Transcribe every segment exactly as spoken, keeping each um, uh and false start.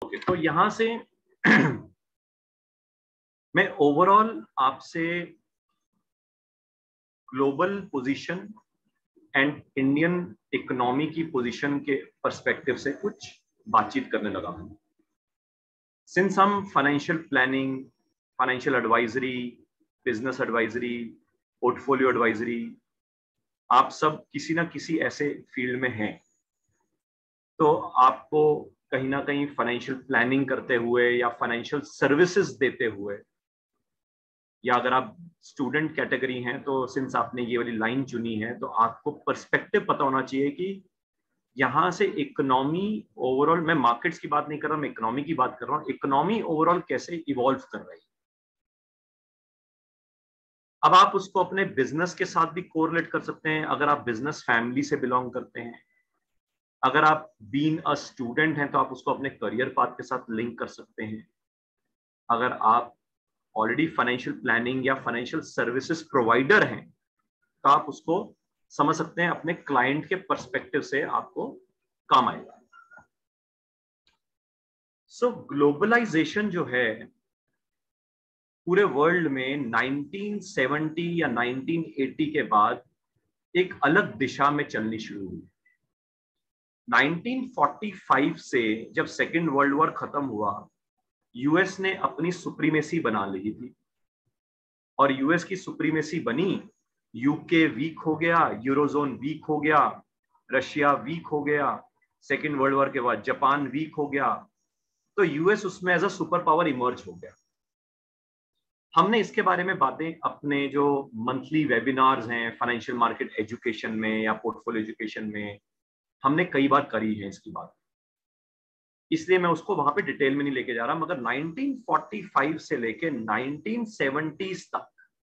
Okay, तो यहां से मैं ओवरऑल आपसे global position and Indian economy की पोजीशन के पर्सपेक्टिव से कुछ बातचीत करने लगा हूं। सिंस हम financial planning, financial advisory, business advisory, portfolio advisory, आप सब किसी ना किसी ऐसे फील्ड में हैं, तो आपको कहीं ना कहीं फाइनेंशियल प्लानिंग करते हुए या फाइनेंशियल सर्विसेज देते हुए, या अगर आप स्टूडेंट कैटेगरी हैं तो सिंस आपने ये वाली लाइन चुनी है तो आपको पर्सपेक्टिव पता होना चाहिए कि यहां से इकोनॉमी ओवरऑल, मैं मार्केट्स की बात नहीं कर रहा, मैं इकोनॉमी की बात कर रहा हूं, इकोनॉमी ओवरऑल कैसे इवॉल्व कर रही है। अब आप उसको अपने बिजनेस के साथ भी कोरिलेट कर सकते हैं अगर आप बिजनेस फैमिली से बिलोंग करते हैं। अगर आप बीइंग अ स्टूडेंट हैं तो आप उसको अपने करियर पाथ के साथ लिंक कर सकते हैं। अगर आप ऑलरेडी फाइनेंशियल प्लानिंग या फाइनेंशियल सर्विसेज प्रोवाइडर हैं तो आप उसको समझ सकते हैं, अपने क्लाइंट के पर्सपेक्टिव से आपको काम आएगा। सो ग्लोबलाइजेशन जो है पूरे वर्ल्ड में नाइनटीन सेवेंटी या नाइनटीन एटी के बाद एक अलग दिशा में चलनी शुरू हुई। नाइनटीन फोर्टी फाइव से जब सेकेंड वर्ल्ड वॉर खत्म हुआ, यूएस ने अपनी सुप्रीमेसी बना ली थी, और यूएस की सुप्रीमेसी बनी, यूके वीक हो गया, यूरोजोन वीक हो गया, रशिया वीक हो गया, सेकेंड वर्ल्ड वॉर के बाद जापान वीक हो गया, तो यूएस उसमें as a super power emerge हो गया। हमने इसके बारे में बातें अपने जो मंथली वेबिनार्स हैं फाइनेंशियल मार्केट एजुकेशन में या पोर्टफोलियो एजुकेशन में, हमने कई बार करी है इसकी बात, इसलिए मैं उसको वहां पे डिटेल में नहीं लेके जा रहा। मगर नाइनटीन फोर्टी फाइव से लेके नाइनटीन सेवेंटीज़ तक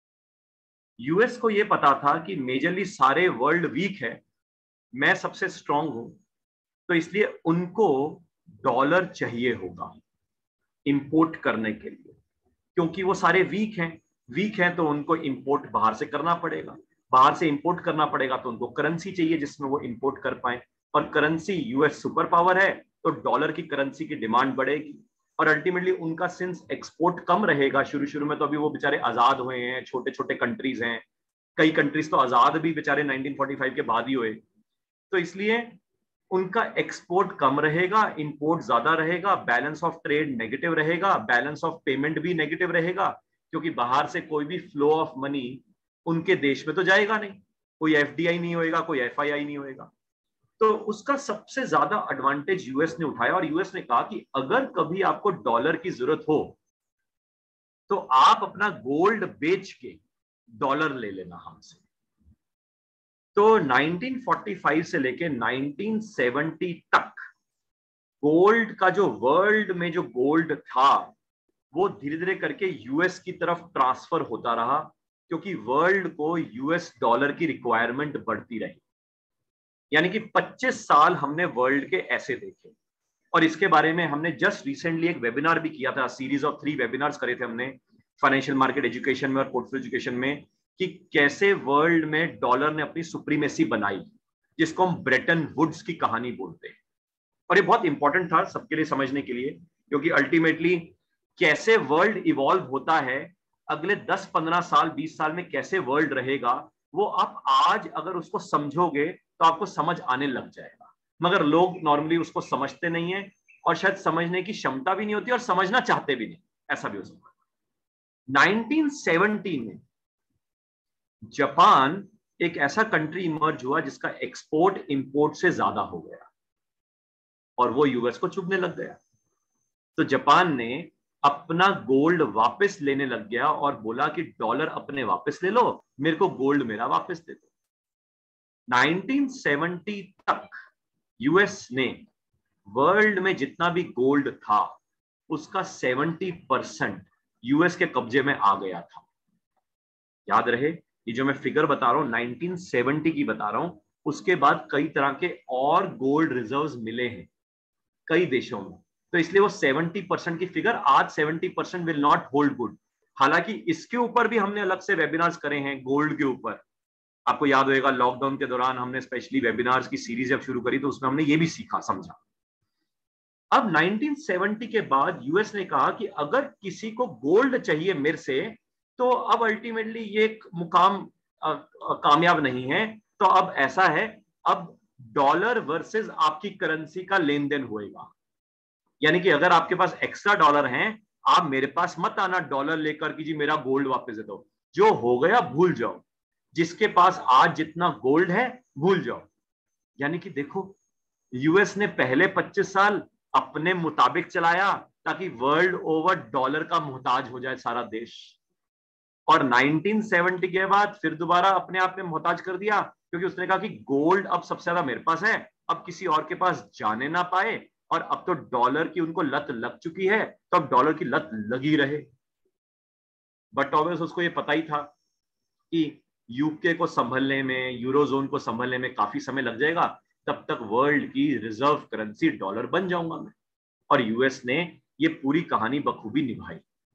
यूएस को यह पता था कि मेजरली सारे वर्ल्ड वीक है, मैं सबसे स्ट्रांग हूं, तो इसलिए उनको डॉलर चाहिए होगा इंपोर्ट करने के लिए, क्योंकि वो सारे वीक हैं वीक हैं तो उनको इंपोर्ट बाहर से करना पड़ेगा, बाहर से इंपोर्ट करना पड़ेगा तो उनको करेंसी चाहिए जिसमें वो इंपोर्ट कर पाए, और करेंसी यूएस सुपर पावर है तो डॉलर की करेंसी की डिमांड बढ़ेगी, और अल्टीमेटली उनका सिंस एक्सपोर्ट कम रहेगा शुरू शुरू में, तो अभी वो बेचारे आजाद हुए हैं, छोटे छोटे कंट्रीज हैं, कई कंट्रीज तो आजाद भी बेचारे नाइनटीन फोर्टी फाइव के बाद ही हुए, तो इसलिए उनका एक्सपोर्ट कम रहेगा, इंपोर्ट ज्यादा रहेगा, बैलेंस ऑफ ट्रेड नेगेटिव रहेगा, बैलेंस ऑफ पेमेंट भी नेगेटिव रहेगा, क्योंकि बाहर से कोई भी फ्लो ऑफ मनी उनके देश में तो जाएगा नहीं, कोई एफडीआई नहीं होएगा, कोई एफआईआई नहीं होएगा। तो उसका सबसे ज्यादा एडवांटेज यूएस ने उठाया, और यूएस ने कहा कि अगर कभी आपको डॉलर की जरूरत हो तो आप अपना गोल्ड बेच के डॉलर ले लेना हमसे। तो नाइनटीन फोर्टी फाइव से लेके नाइनटीन सेवेंटी तक गोल्ड का जो वर्ल्ड में जो गोल्ड था वो धीरे धीरे करके यूएस की तरफ ट्रांसफर होता रहा, क्योंकि वर्ल्ड को यूएस डॉलर की रिक्वायरमेंट बढ़ती रही। यानी कि पच्चीस साल हमने वर्ल्ड के ऐसे देखे, और इसके बारे में हमने जस्ट रिसेंटली एक वेबिनार भी किया था, सीरीज ऑफ थ्री वेबिनार्स करे थे हमने फाइनेंशियल मार्केट एजुकेशन में और पोर्टफोलियो एजुकेशन में, कि कैसे वर्ल्ड में डॉलर ने अपनी सुप्रीमेसी बनाई, जिसको हम ब्रेटन वुड्स की कहानी बोलते हैं। और ये बहुत इंपॉर्टेंट था सबके लिए समझने के लिए, क्योंकि अल्टीमेटली कैसे वर्ल्ड इवॉल्व होता है, अगले दस पंद्रह साल बीस साल में कैसे वर्ल्ड रहेगा, वो आप आज अगर उसको समझोगे तो आपको समझ आने लग जाएगा। मगर लोग नॉर्मली उसको समझते नहीं है, और शायद समझने की क्षमता भी नहीं होती और समझना चाहते भी नहीं, ऐसा भी हो सकता है। नाइनटीन सेवेंटी में जापान एक ऐसा कंट्री इमर्ज हुआ जिसका एक्सपोर्ट इंपोर्ट से ज्यादा हो गया, और वो यूएस को चुभने लग गया। तो जापान ने अपना गोल्ड वापस लेने लग गया और बोला कि डॉलर अपने वापस ले लो, मेरे को गोल्ड मेरा वापस दे दो। नाइनटीन सेवेंटी तक यूएस ने वर्ल्ड में जितना भी गोल्ड था उसका सेवेंटी परसेंट यूएस के कब्जे में आ गया था। याद रहे, ये जो मैं फिगर बता रहा हूं नाइनटीन सेवेंटी की बता रहा हूं, उसके बाद कई तरह के और गोल्ड रिजर्व्स मिले हैं कई देशों में, तो इसलिए वो सेवेंटी परसेंट की फिगर आज seventy percent will not hold good. हालांकि इसके ऊपर भी हमने अलग से वेबिनार्स करे हैं गोल्ड के ऊपर, आपको याद होगा लॉकडाउन के दौरान हमने स्पेशली वेबिनार्स की सीरीज जब शुरू करी तो उसमें हमने ये भी सीखा समझा। अब नाइनटीन सेवेंटी के बाद यूएस ने कहा कि अगर किसी को गोल्ड चाहिए मेरे से, तो अब अल्टीमेटली ये एक मुकाम आ, आ, कामयाब नहीं है। तो अब ऐसा है, अब डॉलर वर्सेस आपकी करेंसी का लेन देन होएगा। यानी कि अगर आपके पास एक्स्ट्रा डॉलर हैं, आप मेरे पास मत आना डॉलर लेकर कि जी मेरा गोल्ड वापस दे दो। जो हो गया भूल जाओ, जिसके पास आज जितना गोल्ड है भूल जाओ। यानी कि देखो, यूएस ने पहले पच्चीस साल अपने मुताबिक चलाया ताकि वर्ल्ड ओवर डॉलर का मोहताज हो जाए सारा देश, और नाइनटीन सेवेंटी के बाद फिर दोबारा अपने आप में मोहताज कर दिया, क्योंकि उसने कहा कि गोल्ड अब सबसे ज्यादा मेरे पास है, अब किसी और के पास जाने ना पाए, और अब तो डॉलर की उनको लत लग चुकी है, तो अब डॉलर की लत लगी रहे। बट ऑब्वियस उसको ये पता ही था कि यूके को संभलने में, यूरोजोन को संभलने में काफी समय लग जाएगा, तब तक वर्ल्ड की रिजर्व करेंसी डॉलर बन जाऊंगा मैं। और यूएस ने ये पूरी कहानी बखूबी निभाई।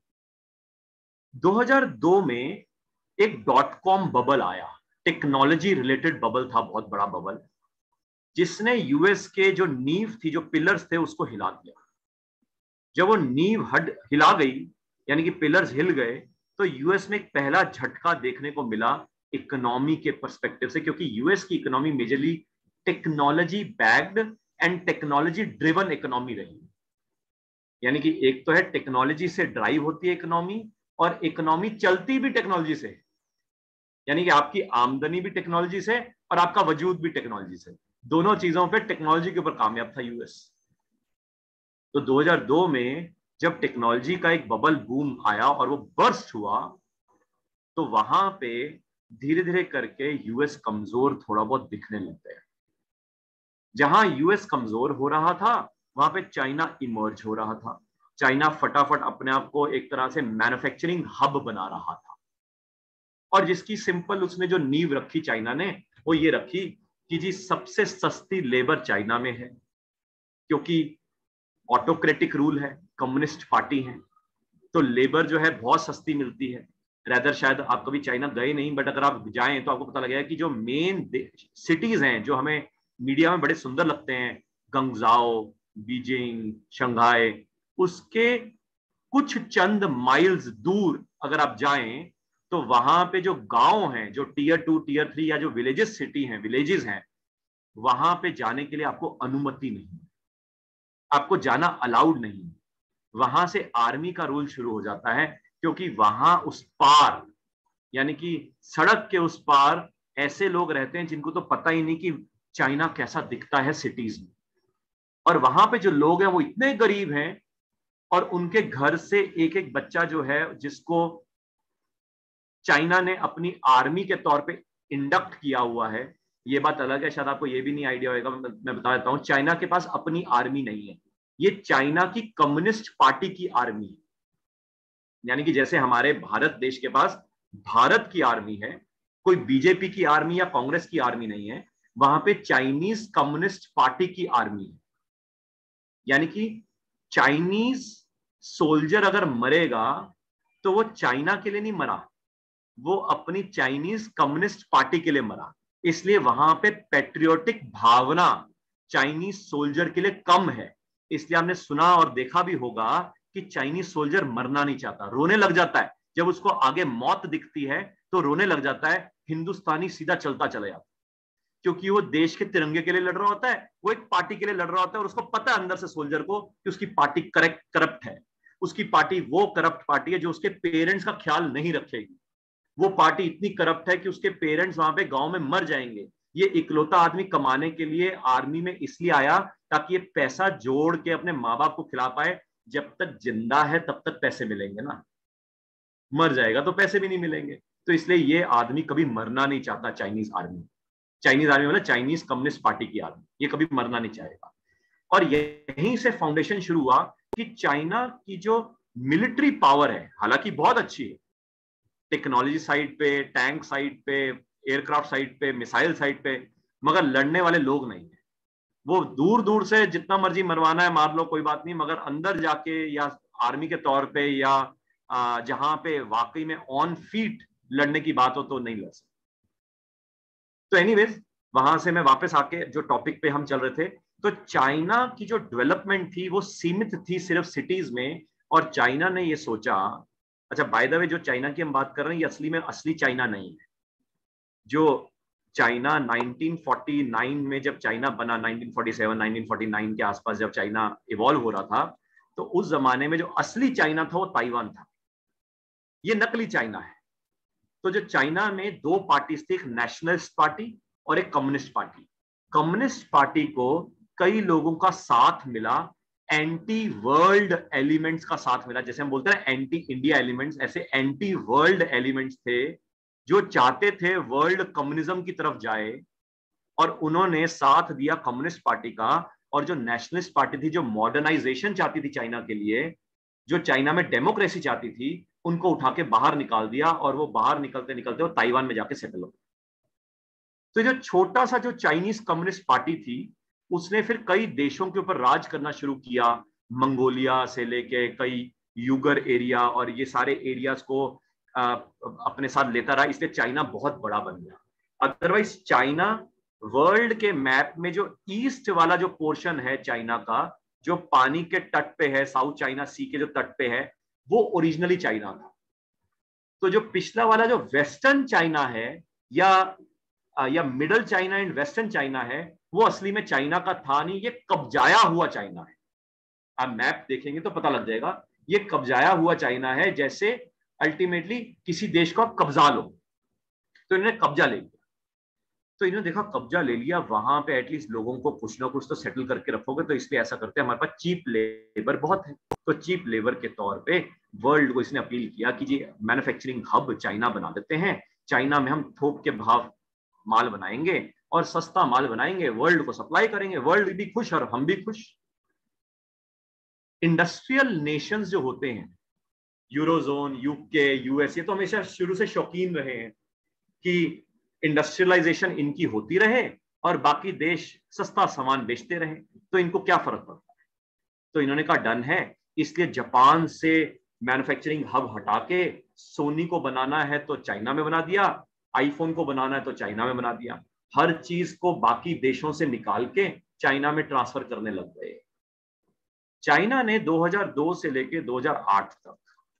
दो हज़ार दो में एक डॉट कॉम बबल आया, टेक्नोलॉजी रिलेटेड बबल था, बहुत बड़ा बबल, जिसने यूएस के जो नींव थी, जो पिलर्स थे, उसको हिला दिया। जब वो नींव हट हिला गई, यानी कि पिलर्स हिल गए, तो यूएस में एक पहला झटका देखने को मिला इकोनॉमी के पर्सपेक्टिव से, क्योंकि यूएस की economy majorly technology backed and technology driven economy रही। यानी कि एक तो है टेक्नोलॉजी से ड्राइव होती है इकोनॉमी, और इकोनॉमी चलती भी टेक्नोलॉजी से, यानी कि आपकी आमदनी भी टेक्नोलॉजी से और आपका वजूद भी टेक्नोलॉजी से, दोनों चीजों पे टेक्नोलॉजी के ऊपर कामयाब था यूएस। तो दो हज़ार दो में जब टेक्नोलॉजी का एक बबल बूम आया और वो बर्स्ट हुआ, तो वहां पे धीरे धीरे करके यूएस कमजोर थोड़ा बहुत दिखने लग गया। जहां यूएस कमजोर हो रहा था, वहां पे चाइना इमर्ज हो रहा था। चाइना फटाफट अपने आप को एक तरह से मैन्युफैक्चरिंग हब बना रहा था, और जिसकी सिंपल उसने जो नींव रखी चाइना ने, वो ये रखी कि जी सबसे सस्ती लेबर चाइना में है, क्योंकि ऑटोक्रेटिक रूल है, कम्युनिस्ट पार्टी है, तो लेबर जो है बहुत सस्ती मिलती है। रैदर शायद आप कभी चाइना गए नहीं, बट अगर आप जाएं तो आपको पता लगेगा कि जो मेन सिटीज हैं जो हमें मीडिया में बड़े सुंदर लगते हैं, गंगजाओ, बीजिंग, शंघाई, उसके कुछ चंद माइल्स दूर अगर आप जाएं, तो वहां पे जो गांव हैं, जो टीयर टू टीयर थ्री या जो विलेजेस सिटी हैं, विलेजेस हैं, वहां पे जाने के लिए आपको अनुमति नहीं, आपको जाना अलाउड नहीं। वहां से आर्मी का रूल शुरू हो जाता है, क्योंकि वहां उस पार, यानी कि सड़क के उस पार ऐसे लोग रहते हैं जिनको तो पता ही नहीं कि चाइना कैसा दिखता है सिटीज में। और वहां पे जो लोग हैं वो इतने गरीब हैं, और उनके घर से एक एक बच्चा जो है, जिसको चाइना ने अपनी आर्मी के तौर पे इंडक्ट किया हुआ है। ये बात अलग है, शायद आपको ये भी नहीं आइडिया होगा, मैं बता देता हूं, चाइना के पास अपनी आर्मी नहीं है, ये चाइना की कम्युनिस्ट पार्टी की आर्मी है। यानी कि जैसे हमारे भारत देश के पास भारत की आर्मी है, कोई बीजेपी की आर्मी या कांग्रेस की आर्मी नहीं है, वहां पे चाइनीज कम्युनिस्ट पार्टी की आर्मी है। यानी कि चाइनीज सोल्जर अगर मरेगा तो वो चाइना के लिए नहीं मरा, वो अपनी चाइनीज कम्युनिस्ट पार्टी के लिए मरा। इसलिए वहां पे पेट्रियोटिक भावना चाइनीज सोल्जर के लिए कम है। इसलिए आपने सुना और देखा भी होगा कि चाइनीज सोल्जर मरना नहीं चाहता, रोने लग जाता है जब उसको आगे मौत दिखती है, तो रोने लग जाता है, हिंदुस्तानी सीधा चलता चला जाता, क्योंकि वो देश के तिरंगे के लिए लड़ रहा होता है, वो एक पार्टी के लिए लड़ रहा होता है, और उसको पता है अंदर से सोल्जर को कि उसकी पार्टी करेक्ट करप्ट है, उसकी पार्टी वो करप्ट पार्टी है जो उसके पेरेंट्स का ख्याल नहीं रखेगी, वो पार्टी इतनी करप्ट है कि उसके पेरेंट्स वहां पे गांव में मर जाएंगे। ये इकलौता आदमी कमाने के लिए आर्मी में इसलिए आया ताकि ये पैसा जोड़ के अपने माँ बाप को खिला पाए, जब तक जिंदा है तब तक पैसे मिलेंगे ना, मर जाएगा तो पैसे भी नहीं मिलेंगे। तो इसलिए ये आदमी कभी मरना नहीं चाहता, चाइनीज आर्मी, चाइनीज आर्मी मतलब चाइनीज कम्युनिस्ट पार्टी की आर्मी, ये कभी मरना नहीं चाहेगा। और यहीं से फाउंडेशन शुरू हुआ कि चाइना की जो मिलिट्री पावर है, हालांकि बहुत अच्छी है, टेक्नोलॉजी साइड पे, टैंक साइड पे, एयरक्राफ्ट साइड पे, मिसाइल साइड पे, मगर लड़ने वाले लोग नहीं है। वो दूर दूर से जितना मर्जी मरवाना है मार लो, कोई बात नहीं, मगर अंदर जाके या आर्मी के तौर पे या जहां पे वाकई में ऑन फीट लड़ने की बात हो तो नहीं लड़ सकते। तो एनीवेज, वहां से मैं वापस आके जो टॉपिक पे हम चल रहे थे, तो चाइना की जो डेवलपमेंट थी वो सीमित थी सिर्फ सिटीज में, और चाइना ने ये सोचा, अच्छा बाय द वे जो चाइना की हम बात कर रहे हैं ये असली में असली चाइना नहीं है। जो चाइना नाइनटीन फोर्टी नाइन में जब चाइना बना, nineteen forty seven nineteen forty nine के आसपास जब चाइना इवॉल्व हो रहा था, तो उस जमाने में जो असली चाइना था वो ताइवान था, ये नकली चाइना है। तो जो चाइना में दो पार्टी थी, एक नेशनलिस्ट पार्टी और एक कम्युनिस्ट पार्टी। कम्युनिस्ट पार्टी को कई लोगों का साथ मिला, एंटी वर्ल्ड एलिमेंट्स का साथ मिला, जैसे हम बोलते हैं एंटी इंडिया एलिमेंट्स, ऐसे एंटी वर्ल्ड एलिमेंट्स थे जो चाहते थे वर्ल्ड कम्युनिज्म की तरफ जाए, और उन्होंने साथ दिया कम्युनिस्ट पार्टी का। और जो नेशनलिस्ट पार्टी थी, जो मॉडर्नाइजेशन चाहती थी चाइना के लिए, जो चाइना में डेमोक्रेसी चाहती थी, उनको उठा के बाहर निकाल दिया, और वो बाहर निकलते निकलते वो ताइवान में जाके सेटल हो। तो जो छोटा सा जो चाइनीज कम्युनिस्ट पार्टी थी, उसने फिर कई देशों के ऊपर राज करना शुरू किया, मंगोलिया से लेके कई यूगर एरिया, और ये सारे एरियाज को आ, अपने साथ लेता रहा, इसलिए चाइना बहुत बड़ा बन गया। अदरवाइज चाइना वर्ल्ड के मैप में जो ईस्ट वाला जो पोर्शन है चाइना का, जो पानी के तट पे है, साउथ चाइना सी के जो तट पे है, वो ओरिजिनली चाइना था। तो जो पिछला वाला जो वेस्टर्न चाइना है, या या middle China and western China है, वो असली में चाइना का था नहीं, ये कब्जाया हुआ चाइना है। आप मैप देखेंगे तो पता लग जाएगा, ये कब्जाया हुआ चाइना है, जैसे अल्टीमेटली किसी देश को कब्जा लो, तो इन्होंने कब्जा ले लिया। तो इन्होंने देखा कब्जा ले लिया, वहां पे एटलीस्ट लोगों को कुछ ना कुछ तो सेटल करके रखोगे, तो इसलिए ऐसा करते हैं, हमारे पास चीप लेबर बहुत है। तो चीप लेबर के तौर पे वर्ल्ड को इसने अपील किया कि जी मैन्युफैक्चरिंग हब चाइना बना देते हैं, चाइना में हम थोक के भाव माल बनाएंगे और सस्ता माल बनाएंगे, वर्ल्ड को सप्लाई करेंगे, वर्ल्ड भी खुश और हम भी खुश। इंडस्ट्रियल नेशंस जो होते हैं, यूरोजोन, यूके, यूएस, ये तो हमेशा शुरू से शौकीन रहे हैं कि इंडस्ट्रियलाइजेशन इनकी होती रहे और बाकी देश सस्ता सामान बेचते रहे, तो इनको क्या फर्क पड़ता है। तो इन्होंने कहा डन है, इसलिए जापान से मैन्युफैक्चरिंग हब हटा के सोनी को बनाना है तो चाइना में बना दिया, आईफोन को बनाना है तो चाइना में बना दिया, हर चीज को बाकी देशों से निकाल के चाइना में ट्रांसफर करने लग गए। चाइना ने दो हज़ार दो से लेकर दो हज़ार आठ तक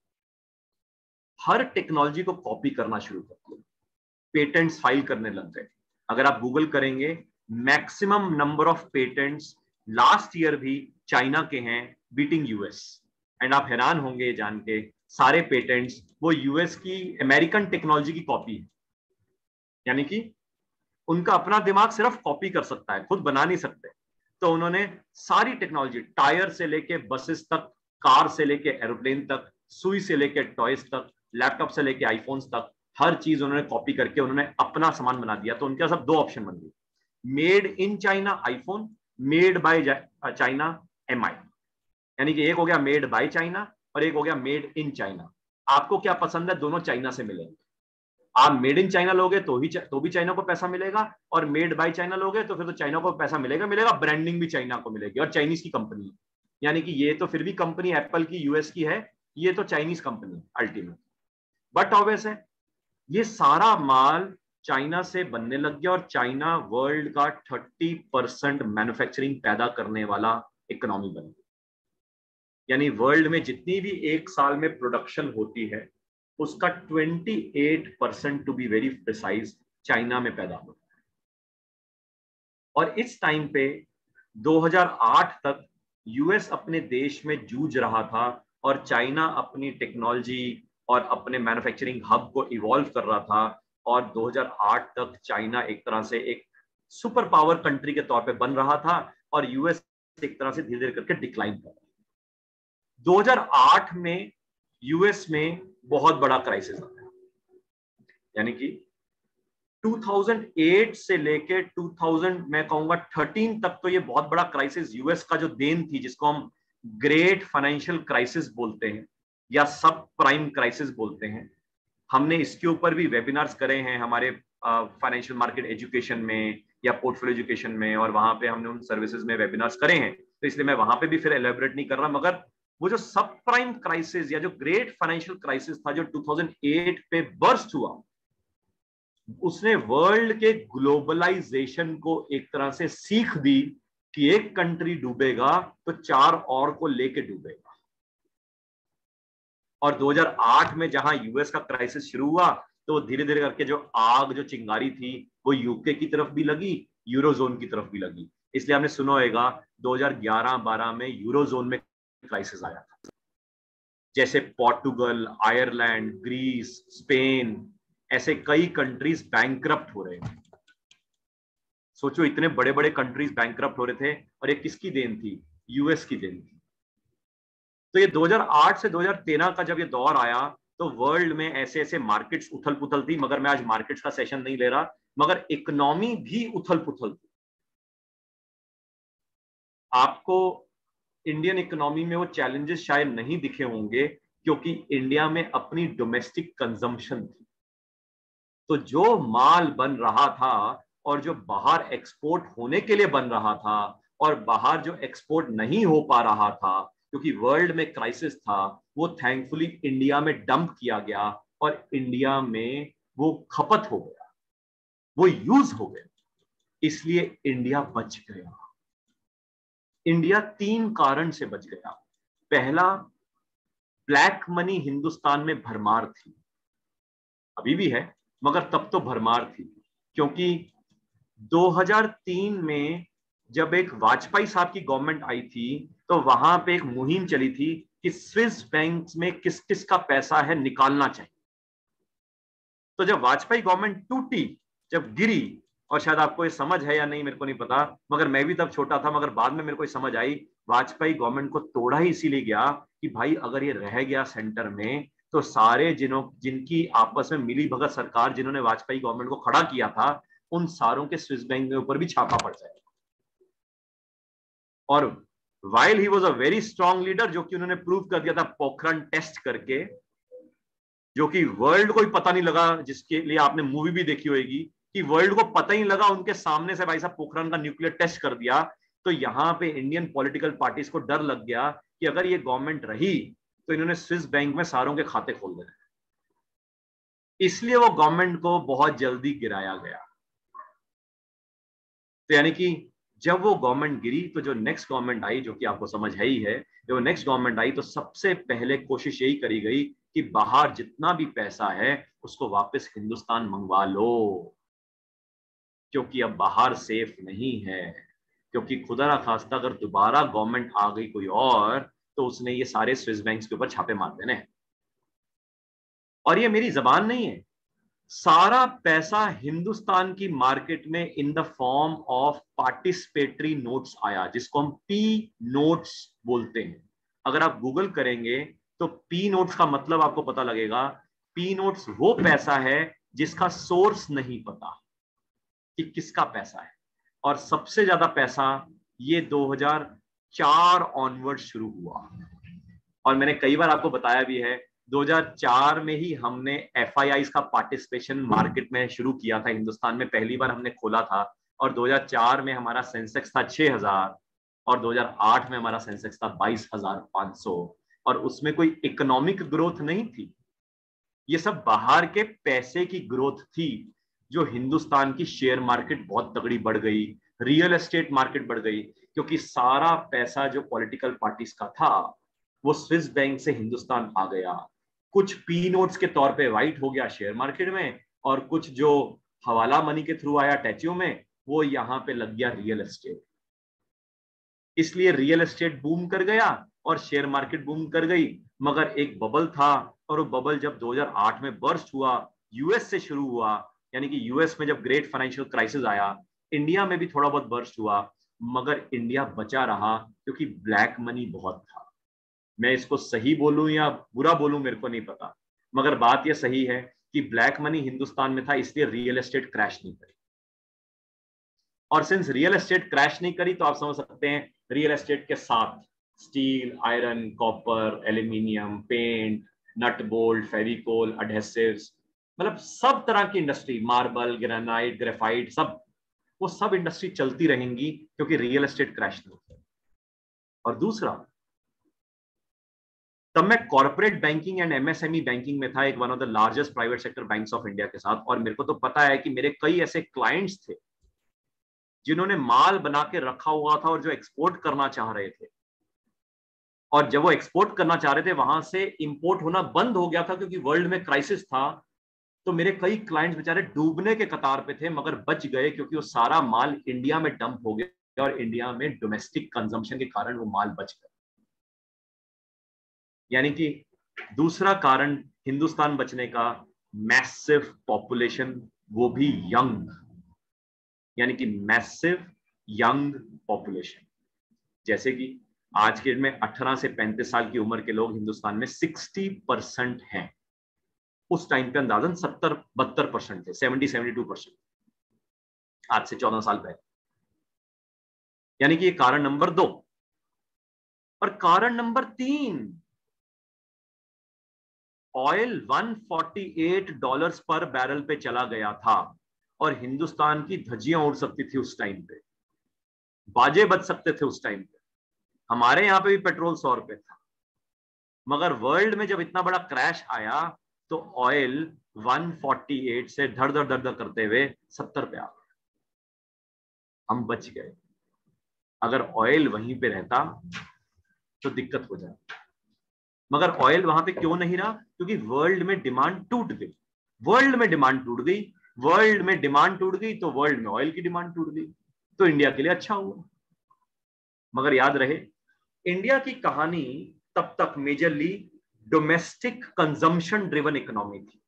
हर टेक्नोलॉजी को कॉपी करना शुरू कर दिया, पेटेंट्स फाइल करने लग गए। अगर आप गूगल करेंगे, maximum number of patents last year भी चाइना के हैं, बीटिंग यूएस। एंड आप हैरान होंगे जान के, सारे पेटेंट्स वो यूएस की अमेरिकन टेक्नोलॉजी की कॉपी है, यानी कि उनका अपना दिमाग सिर्फ कॉपी कर सकता है, खुद बना नहीं सकते। तो उन्होंने सारी टेक्नोलॉजी, टायर से लेके बसेस तक, कार से लेके एरोप्लेन तक, सुई से लेके टॉयज तक, लैपटॉप से लेके आईफोन्स तक, हर चीज उन्होंने कॉपी करके उन्होंने अपना सामान बना दिया। तो उनके सब दो ऑप्शन बन गए, made in China iPhone, made by China MI, यानी कि एक हो गया मेड बाय चाइना और एक हो गया मेड इन चाइना। आपको क्या पसंद है, दोनों चाइना से मिलेंगे। आप मेड इन चाइना लोगे तो ही तो भी चाइना को पैसा मिलेगा, और मेड बाय चाइना लोगे तो फिर तो चाइना को पैसा मिलेगा मिलेगा ब्रांडिंग भी चाइना को मिलेगी, और चाइनीज की कंपनी, यानी कि ये तो फिर भी कंपनी एप्पल की यूएस की है, ये तो Chinese company ultimate. But obvious है, ये सारा माल चाइना से बनने लग गया, और चाइना वर्ल्ड का तीस परसेंट मैन्युफैक्चरिंग पैदा करने वाला इकोनॉमी बन गया। यानी वर्ल्ड में जितनी भी एक साल में प्रोडक्शन होती है, उसका अट्ठाईस percent to be very precise China में पैदा होता है। और इस टाइम पे दो हज़ार आठ तक यूएस अपने देश में जूझ रहा था, और चाइना अपनी टेक्नोलॉजी और अपने मैन्युफैक्चरिंग हब को इवॉल्व कर रहा था, और दो हज़ार आठ तक चाइना एक तरह से एक सुपर पावर कंट्री के तौर पे बन रहा था, और यूएस एक तरह से धीरे धीरे करके डिक्लाइन कर रहा था। दो हज़ार आठ में यूएस में बहुत बड़ा क्राइसिस आता है, यानी कि दो हज़ार आठ से लेके दो हज़ार मैं कहूंगा तेरह तक, तो ये बहुत बड़ा क्राइसिस यूएस का जो देन थी, जिसको हम ग्रेट फाइनेंशियल क्राइसिस बोलते हैं या सब प्राइम क्राइसिस बोलते हैं। हमने इसके ऊपर भी वेबिनार्स करे हैं हमारे फाइनेंशियल मार्केट एजुकेशन में या पोर्टफोलियो एजुकेशन में, और वहां पे हमने उन सर्विसेज में वेबिनार्स करे हैं, तो इसलिए मैं वहां पे भी फिर एलेबोरेट नहीं कर रहा। मगर वो जो सब प्राइम क्राइसिस या जो ग्रेट फाइनेंशियल क्राइसिस था जो दो हज़ार आठ पे बर्स्ट हुआ, उसने वर्ल्ड के ग्लोबलाइजेशन को एक तरह से सीख दी कि एक कंट्री डूबेगा तो चार और को लेके डूबेगा। और दो हज़ार आठ में जहां यूएस का क्राइसिस शुरू हुआ तो धीरे धीरे करके जो आग जो चिंगारी थी वो यूके की तरफ भी लगी, यूरोजोन की तरफ भी लगी। इसलिए हमने सुना होगा दो हज़ार ग्यारह बारह में यूरोजोन में क्राइसिस आया था। जैसे पोर्टुगल, आयरलैंड, ग्रीस, स्पेन, ऐसे कई कंट्रीज बैंकरप्ट हो रहे हैं। सोचो इतने बड़े बड़े कंट्रीज बैंकरप्ट हो रहे थे और ये किसकी देन थी? यूएस की देन थी। तो ये दो हज़ार आठ से दो हज़ार तेरह का जब ये दौर आया तो वर्ल्ड में ऐसे ऐसे मार्केट्स उथल पुथल थी, मगर मैं आज मार्केट्स का सेशन नहीं ले रहा, मगर इकोनॉमी भी उथल पुथल थी। आपको इंडियन इकोनॉमी में वो चैलेंजेस शायद नहीं दिखे होंगे क्योंकि इंडिया में अपनी डोमेस्टिक कंजम्पशन थी। तो जो माल बन रहा था और जो बाहर एक्सपोर्ट होने के लिए बन रहा था और बाहर जो एक्सपोर्ट नहीं हो पा रहा था क्योंकि वर्ल्ड में क्राइसिस था, वो थैंकफुली इंडिया में डंप किया गया और इंडिया में वो खपत हो गया, वो यूज हो गया। इसलिए इंडिया बच गया। इंडिया तीन कारण से बच गया। पहला, ब्लैक मनी हिंदुस्तान में भरमार थी, अभी भी है मगर तब तो भरमार थी, क्योंकि दो हज़ार तीन में जब एक वाजपेयी साहब की गवर्नमेंट आई थी तो वहां पे एक मुहिम चली थी कि स्विस बैंक्स में किस किस का पैसा है निकालना चाहिए। तो जब वाजपेयी गवर्नमेंट टूटी, जब गिरी, और शायद आपको ये समझ है या नहीं मेरे को नहीं पता, मगर मैं भी तब छोटा था, मगर बाद में मेरे को समझ आई वाजपेयी गवर्नमेंट को तोड़ा ही इसीलिए गया कि भाई अगर ये रह गया सेंटर में तो सारे जिनों जिनकी आपस में मिली भगत सरकार, जिन्होंने वाजपेयी गवर्नमेंट को खड़ा किया था, उन सारों के स्विस बैंक के ऊपर भी छापा पड़ जाएगा। और while he was a very strong leader, जो कि उन्होंने प्रूव कर दिया था पोखरण टेस्ट करके, जो कि वर्ल्ड को ही पता नहीं लगा, जिसके लिए आपने मूवी भी देखी होगी कि वर्ल्ड को पता ही लगा, उनके सामने से भाई साहब पोखरण का न्यूक्लियर टेस्ट कर दिया। तो यहां पे इंडियन पॉलिटिकल पार्टीज को डर लग गया कि अगर ये गवर्नमेंट रही तो इन्होंने स्विस बैंक में सारों के खाते खोल देने, इसलिए वो गवर्नमेंट को बहुत जल्दी गिराया गया। तो यानी कि जब वो गवर्नमेंट गिरी तो जो नेक्स्ट गवर्नमेंट आई, जो कि आपको समझ है ही है, जब नेक्स्ट गवर्नमेंट आई तो सबसे पहले कोशिश यही करी गई कि बाहर जितना भी पैसा है उसको वापस हिंदुस्तान मंगवा लो, क्योंकि अब बाहर सेफ नहीं है। क्योंकि खुदा ना खास्ता अगर दोबारा गवर्नमेंट आ गई कोई और, तो उसने ये सारे स्विस बैंक्स के ऊपर छापे मार देने। और ये मेरी जबान नहीं है, सारा पैसा हिंदुस्तान की मार्केट में in the form of participatory notes आया, जिसको हम पी नोट्स बोलते हैं। अगर आप गूगल करेंगे तो पी नोट्स का मतलब आपको पता लगेगा। पी नोट्स वो पैसा है जिसका सोर्स नहीं पता कि किसका पैसा है। और सबसे ज्यादा पैसा ये दो हज़ार चार ऑनवर्ड शुरू हुआ। और मैंने कई बार आपको बताया भी है, दो हज़ार चार में ही हमने एफ आई आईज़ का पार्टिसिपेशन मार्केट में शुरू किया था, हिंदुस्तान में पहली बार हमने खोला था। और दो हज़ार चार में हमारा सेंसेक्स था छह हज़ार और दो हज़ार आठ में हमारा सेंसेक्स था बाईस हज़ार पाँच सौ। और उसमें कोई इकोनॉमिक ग्रोथ नहीं थी, ये सब बाहर के पैसे की ग्रोथ थी। जो हिंदुस्तान की शेयर मार्केट बहुत तगड़ी बढ़ गई, रियल एस्टेट मार्केट बढ़ गई, क्योंकि सारा पैसा जो पॉलिटिकल पार्टीज का था वो स्विस बैंक से हिंदुस्तान आ गया। कुछ पी नोट्स के तौर पे वाइट हो गया शेयर मार्केट में, और कुछ जो हवाला मनी के थ्रू आया टैच्यू में, वो यहां पे लग गया रियल एस्टेट। इसलिए रियल एस्टेट बूम कर गया और शेयर मार्केट बूम कर गई। मगर एक बबल था, और वो बबल जब दो हज़ार आठ में बर्स्ट हुआ, यूएस से शुरू हुआ, यानी कि यूएस में जब ग्रेट फाइनेंशियल क्राइसिस आया, इंडिया में भी थोड़ा बहुत बर्स्ट हुआ, मगर इंडिया बचा रहा क्योंकि ब्लैक मनी बहुत था। मैं इसको सही बोलूं या बुरा बोलूं मेरे को नहीं पता, मगर बात यह सही है कि ब्लैक मनी हिंदुस्तान में था, इसलिए रियल एस्टेट क्रैश नहीं करी। और सिंस रियल एस्टेट क्रैश नहीं करी तो आप समझ सकते हैं रियल एस्टेट के साथ steel, iron, copper, aluminium, paint, nut bolt, Fevicol, adhesives, मतलब सब तरह की इंडस्ट्री, मार्बल, ग्रेनाइट, ग्रेफाइट, सब वो सब इंडस्ट्री चलती रहेंगी क्योंकि रियल एस्टेट क्रैश नहीं होता। और दूसरा, तब मैं corporate banking and MSME banking में था, एक one of the largest private sector banks of India के साथ। और मेरे को तो पता है कि मेरे कई ऐसे क्लाइंट्स थे जिन्होंने माल बना के रखा हुआ था और जो एक्सपोर्ट करना चाह रहे थे, और जब वो एक्सपोर्ट करना चाह रहे थे वहां से इंपोर्ट होना बंद हो गया था क्योंकि वर्ल्ड में क्राइसिस था। तो मेरे कई क्लाइंट्स बेचारे डूबने के कतार पे थे, मगर बच गए क्योंकि वो सारा माल इंडिया में डंप हो गया और इंडिया में डोमेस्टिक कंजम्पशन के कारण वो माल बच गया। यानी कि दूसरा कारण हिंदुस्तान बचने का, मैसिव पॉपुलेशन, वो भी यंग, यानी कि मैसिव यंग पॉपुलेशन। जैसे कि आज के में अठारह से पैंतीस साल की उम्र के लोग हिंदुस्तान में साठ परसेंट हैं। उस टाइम पे अंदाजन सत्तर बहत्तर परसेंट थे, सेवेंटी सेवेंटी टू परसेंट, आज से चौदह साल पहले। यानी कि ये कारण नंबर दो। और कारण नंबर तीन, ऑयल एक सौ अड़तालीस डॉलर्स पर बैरल पे चला गया था और हिंदुस्तान की धज्जियां उड़ सकती थी उस टाइम पे, बाजे बज सकते थे उस टाइम पे। हमारे यहां पे भी पेट्रोल सौ रुपए था, मगर वर्ल्ड में जब इतना बड़ा क्रैश आया तो ऑयल एक सौ अड़तालीस से धड़ धड़ धड़ धड़ करते हुए सत्तर पे आ गया। हम बच गए। अगर ऑयल वहीं पे रहता तो दिक्कत हो जाती, मगर ऑयल वहां पे क्यों नहीं रहा? क्योंकि वर्ल्ड में डिमांड टूट गई। वर्ल्ड में डिमांड टूट गई वर्ल्ड में डिमांड टूट गई तो वर्ल्ड में ऑयल की डिमांड टूट गई, तो इंडिया के लिए अच्छा हुआ। मगर याद रहे, इंडिया की कहानी तब तक majorly domestic consumption driven economy थी।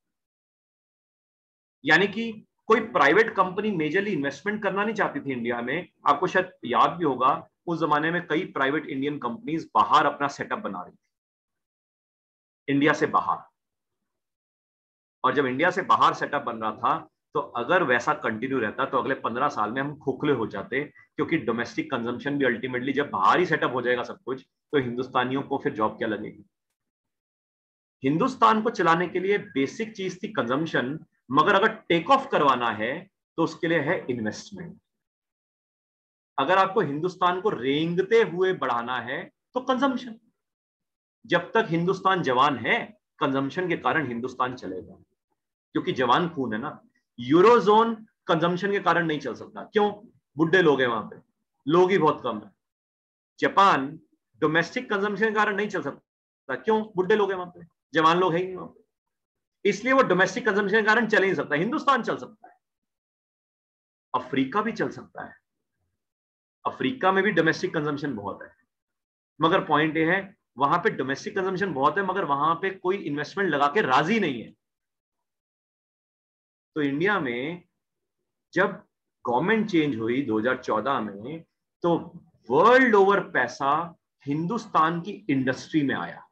यानी कि कोई प्राइवेट कंपनी मेजरली इन्वेस्टमेंट करना नहीं चाहती थी इंडिया में। आपको शायद याद भी होगा, उस जमाने में कई प्राइवेट इंडियन कंपनीज बाहर अपना सेटअप बना रही थी, इंडिया से बाहर। और जब इंडिया से बाहर सेटअप बन रहा था तो अगर वैसा कंटिन्यू रहता तो अगले पंद्रह साल में हम खोखले हो जाते, क्योंकि डोमेस्टिक कंजम्पशन भी अल्टीमेटली जब बाहर ही सेटअप हो जाएगा सब कुछ, तो हिंदुस्तानियों को फिर जॉब क्या लगेगी? हिंदुस्तान को चलाने के लिए बेसिक चीज थी कंजम्पशन, मगर अगर टेक ऑफ करवाना है तो उसके लिए है इन्वेस्टमेंट। अगर आपको हिंदुस्तान को रेंगते हुए बढ़ाना है तो कंजम्पशन। जब तक हिंदुस्तान जवान है, कंजम्पशन के कारण हिंदुस्तान चलेगा, क्योंकि जवान खून है ना। यूरोजोन कंजम्पशन के कारण नहीं चल सकता। क्यों? बुढ़े लोग हैं वहां पे, लोग ही बहुत कम है। जापान डोमेस्टिक कंजम्पशन के कारण नहीं चल सकता। क्यों? बुढ़े लोग हैं वहां पे, जवान लोग हैं ही नहीं वहां पे, इसलिए वो डोमेस्टिक कंजम्पशन के कारण चल ही नहीं सकता। हिंदुस्तान चल सकता है, अफ्रीका भी चल सकता है। अफ्रीका में भी डोमेस्टिक कंजम्पशन बहुत है, मगर पॉइंट ये है वहां पे डोमेस्टिक कंजम्पशन बहुत है मगर वहां पे कोई इन्वेस्टमेंट लगा के राजी नहीं है। तो इंडिया में जब गवर्नमेंट चेंज हुई दो हज़ार चौदह में, तो वर्ल्ड ओवर पैसा हिंदुस्तान की इंडस्ट्री में आया।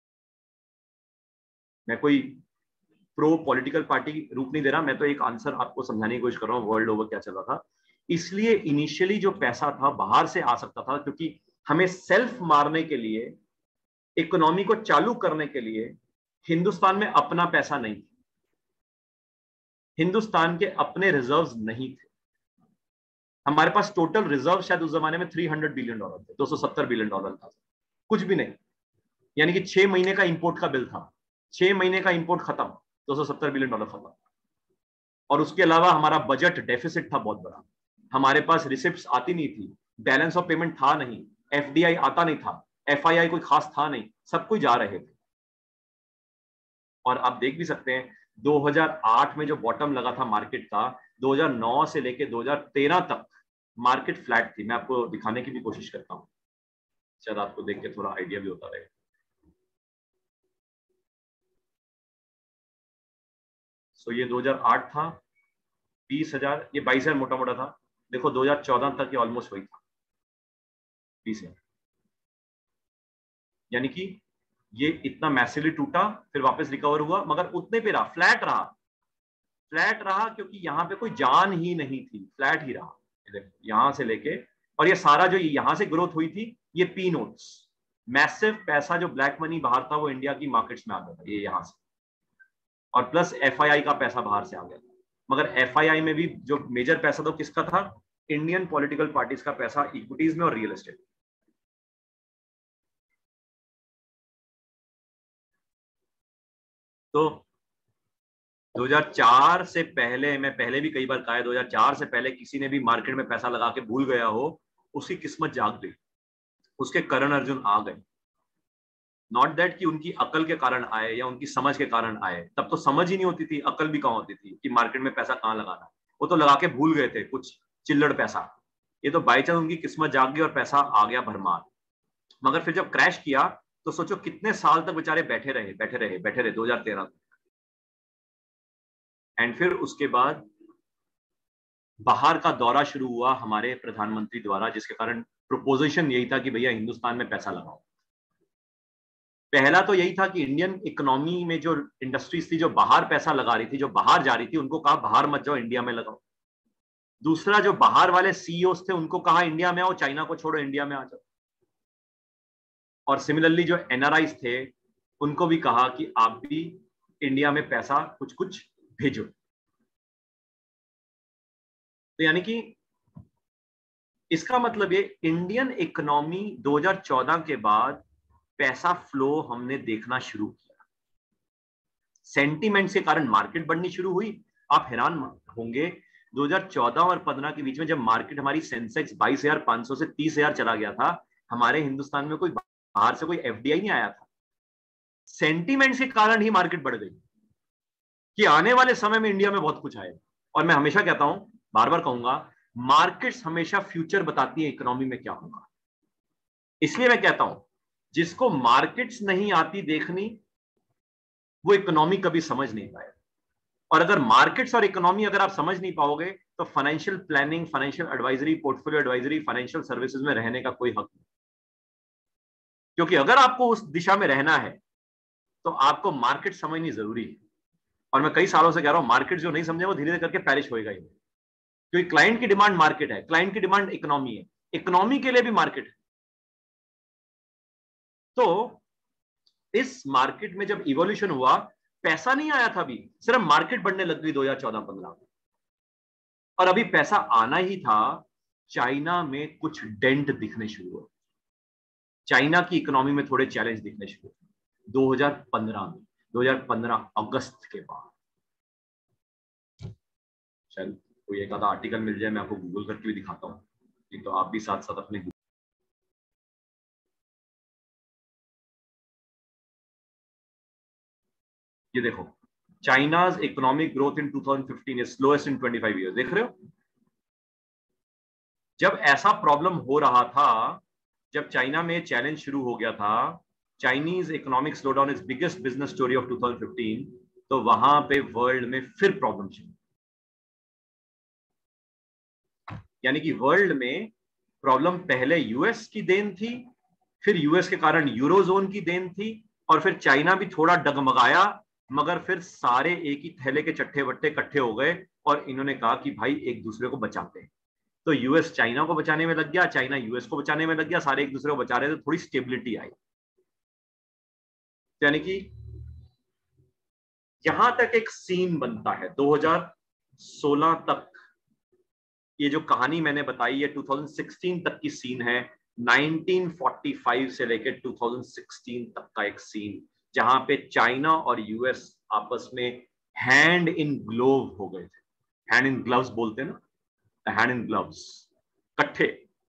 मैं कोई प्रो पॉलिटिकल पार्टी रूप नहीं दे रहा, मैं तो एक आंसर आपको समझाने की कोशिश कर रहा हूं वर्ल्ड ओवर क्या चल रहा था। इसलिए इनिशियली जो पैसा था बाहर से आ सकता था, क्योंकि हमें सेल्फ मारने के लिए, इकोनॉमी को चालू करने के लिए हिंदुस्तान में अपना पैसा नहीं था, हिंदुस्तान के अपने रिजर्व्स नहीं थे। हमारे पास टोटल रिजर्व शायद उस जमाने में तीन सौ बिलियन डॉलर थे, दो सौ सत्तर बिलियन डॉलर था, कुछ भी नहीं। यानी कि छह महीने का इंपोर्ट का बिल था, छह महीने का इंपोर्ट खत्म, दो सौ सत्तर बिलियन डॉलर खत्म। और उसके अलावा हमारा बजट डेफिसिट था बहुत बड़ा, हमारे पास रिसिप्ट्स आती नहीं थी, बैलेंस ऑफ पेमेंट था नहीं, एफडीआई आता नहीं था, एफआईआई कोई खास था नहीं, सब कुछ जा रहे थे। और आप देख भी सकते हैं दो हज़ार आठ में जो बॉटम लगा था मार्केट का, दो हज़ार नौ से लेके दो हज़ार तेरह तक मार्केट फ्लैट थी। मैं आपको दिखाने की भी कोशिश करता हूं, शायद आपको देख के थोड़ा आइडिया भी होता रहेगा। सो ये दो हज़ार आठ था, बीस हजार, ये बाईस हजार मोटा मोटा था। देखो दो हज़ार चौदह तक ये ऑलमोस्ट वही था, बीस हजार। यानी कि ये इतना मैसिवली टूटा, फिर वापस रिकवर हुआ, मगर उतने पे रहा, फ्लैट रहा। फ्लैट रहा क्योंकि यहाँ पे कोई जान ही नहीं थी, फ्लैट ही रहा। यहां से लेके, और ये सारा जो यहां से ग्रोथ हुई थी, ये पी नोट्स, मैसिव पैसा जो ब्लैक मनी बाहर था वो इंडिया की मार्केट्स में आ गया था, ये यहां से। और प्लस एफआईआई का पैसा बाहर से आ गया था। मगर एफआईआई में भी जो मेजर पैसा था किसका था? इंडियन पॉलिटिकल पार्टीज का पैसा, इक्विटीज में और रियल एस्टेट। तो दो हज़ार चार से पहले, मैं पहले भी कई बार कहा है, दो हज़ार चार से पहले किसी ने भी मार्केट में पैसा लगा के भूल गया हो, उसकी किस्मत जाग गई, उसके करण अर्जुन आ गए। नॉट दैट कि उनकी अकल के कारण आए या उनकी समझ के कारण आए, तब तो समझ ही नहीं होती थी, अकल भी कहाँ होती थी कि मार्केट में पैसा कहाँ लगाना। वो तो लगा के भूल गए थे कुछ चिल्लड़ पैसा। ये तो बाई चांस उनकी किस्मत जाग गई और पैसा आ गया भरमार। मगर फिर जब क्रैश किया तो सोचो कितने साल तक बेचारे बैठे रहे बैठे रहे बैठे रहे दो हज़ार तेरह तक। एंड फिर उसके बाद बाहर का दौरा शुरू हुआ हमारे प्रधानमंत्री द्वारा, जिसके कारण प्रोपोजिशन यही था कि भैया हिंदुस्तान में पैसा लगाओ। पहला तो यही था कि इंडियन इकोनॉमी में जो इंडस्ट्रीज थी जो बाहर पैसा लगा रही थी, जो बाहर जा रही थी, उनको कहा बाहर मत जाओ, इंडिया में लगाओ। दूसरा, जो बाहर वाले सीईओ थे उनको कहा इंडिया में आओ, चाइना को छोड़ो इंडिया में आ जाओ। और सिमिलरली जो एनआरआई थे उनको भी कहा कि आप भी इंडिया में पैसा कुछ कुछ भेजो। तो यानी कि इसका मतलब ये इंडियन इकोनॉमी दो हज़ार चौदह के बाद पैसा फ्लो हमने देखना शुरू किया। सेंटीमेंट के कारण मार्केट बढ़नी शुरू हुई। आप हैरान होंगे, दो हज़ार चौदह और पंद्रह के बीच में जब मार्केट हमारी सेंसेक्स बाईस हज़ार पाँच सौ से तीस हज़ार चला गया था, हमारे हिंदुस्तान में कोई बाहर से कोई एफडीआई नहीं आया था। सेंटीमेंट के कारण ही मार्केट बढ़ गई कि आने वाले समय में इंडिया में बहुत कुछ आएगा। और मैं हमेशा कहता हूं, बार बार कहूंगा, मार्केट्स हमेशा फ्यूचर बताती है इकोनॉमी में क्या होगा। इसलिए मैं कहता हूं, जिसको मार्केट्स नहीं आती देखनी, वो इकोनॉमी कभी समझ नहीं पाए। और अगर मार्केट्स और इकोनॉमी अगर आप समझ नहीं पाओगे तो financial planning, financial advisory, portfolio advisory, financial services में रहने का कोई हक नहीं। क्योंकि अगर आपको उस दिशा में रहना है तो आपको मार्केट समझनी जरूरी है। और मैं कई सालों से कह रहा हूं, मार्केट जो नहीं समझे वो धीरे धीरे करके पैरिश होएगा ही। क्योंकि क्लाइंट की डिमांड मार्केट है, क्लाइंट की डिमांड इकोनॉमी है, इकोनॉमी के लिए भी मार्केट है। तो इस मार्केट में जब इवोल्यूशन हुआ, पैसा नहीं आया था अभी, सिर्फ मार्केट बढ़ने लग गई दो हज़ार चौदह पंद्रह में। और अभी पैसा आना ही था, चाइना में कुछ डेंट दिखने शुरू हुए, चाइना की इकोनॉमी में थोड़े चैलेंज दिखने शुरू हुए दो हज़ार पंद्रह में, दो हज़ार पंद्रह अगस्त के बाद। शायद कोई एक आधा आर्टिकल मिल जाए, मैं आपको गूगल करके भी दिखाता हूँ, तो आप भी साथ साथ अपने ये देखो, China's economic growth in twenty fifteen is slowest in twenty five years. देख रहे हो, जब ऐसा प्रॉब्लम हो रहा था, जब चाइना में चैलेंज शुरू हो गया था, Chinese economic slowdown is biggest business story of twenty fifteen, तो वहां पे वर्ल्ड में फिर प्रॉब्लम शुरू। यानी कि वर्ल्ड में प्रॉब्लम पहले यूएस की देन थी, फिर यूएस के कारण यूरोजोन की देन थी, और फिर चाइना भी थोड़ा डगमगाया, मगर फिर सारे एक ही थैले के चट्टे बट्टे इकट्ठे हो गए और इन्होंने कहा कि भाई एक दूसरे को बचाते हैं। तो यूएस चाइना को बचाने में लग गया, चाइना यूएस को बचाने में लग गया, सारे एक दूसरे को बचा रहे थे, तो थोड़ी स्टेबिलिटी आई। यानी कि यहां तक एक सीन बनता है दो हज़ार सोलह तक। ये जो कहानी मैंने बताई है दो हज़ार सोलह तक की सीन है, उन्नीस सौ पैंतालीस से लेकर दो हज़ार सोलह तक का एक सीन, जहां पे चाइना और यूएस आपस में हैंड इन ग्लोव हो गए थे। हैंड इन ग्लव्स बोलते हैं ना, हैंड इन ग्लव्स, कट्ठे।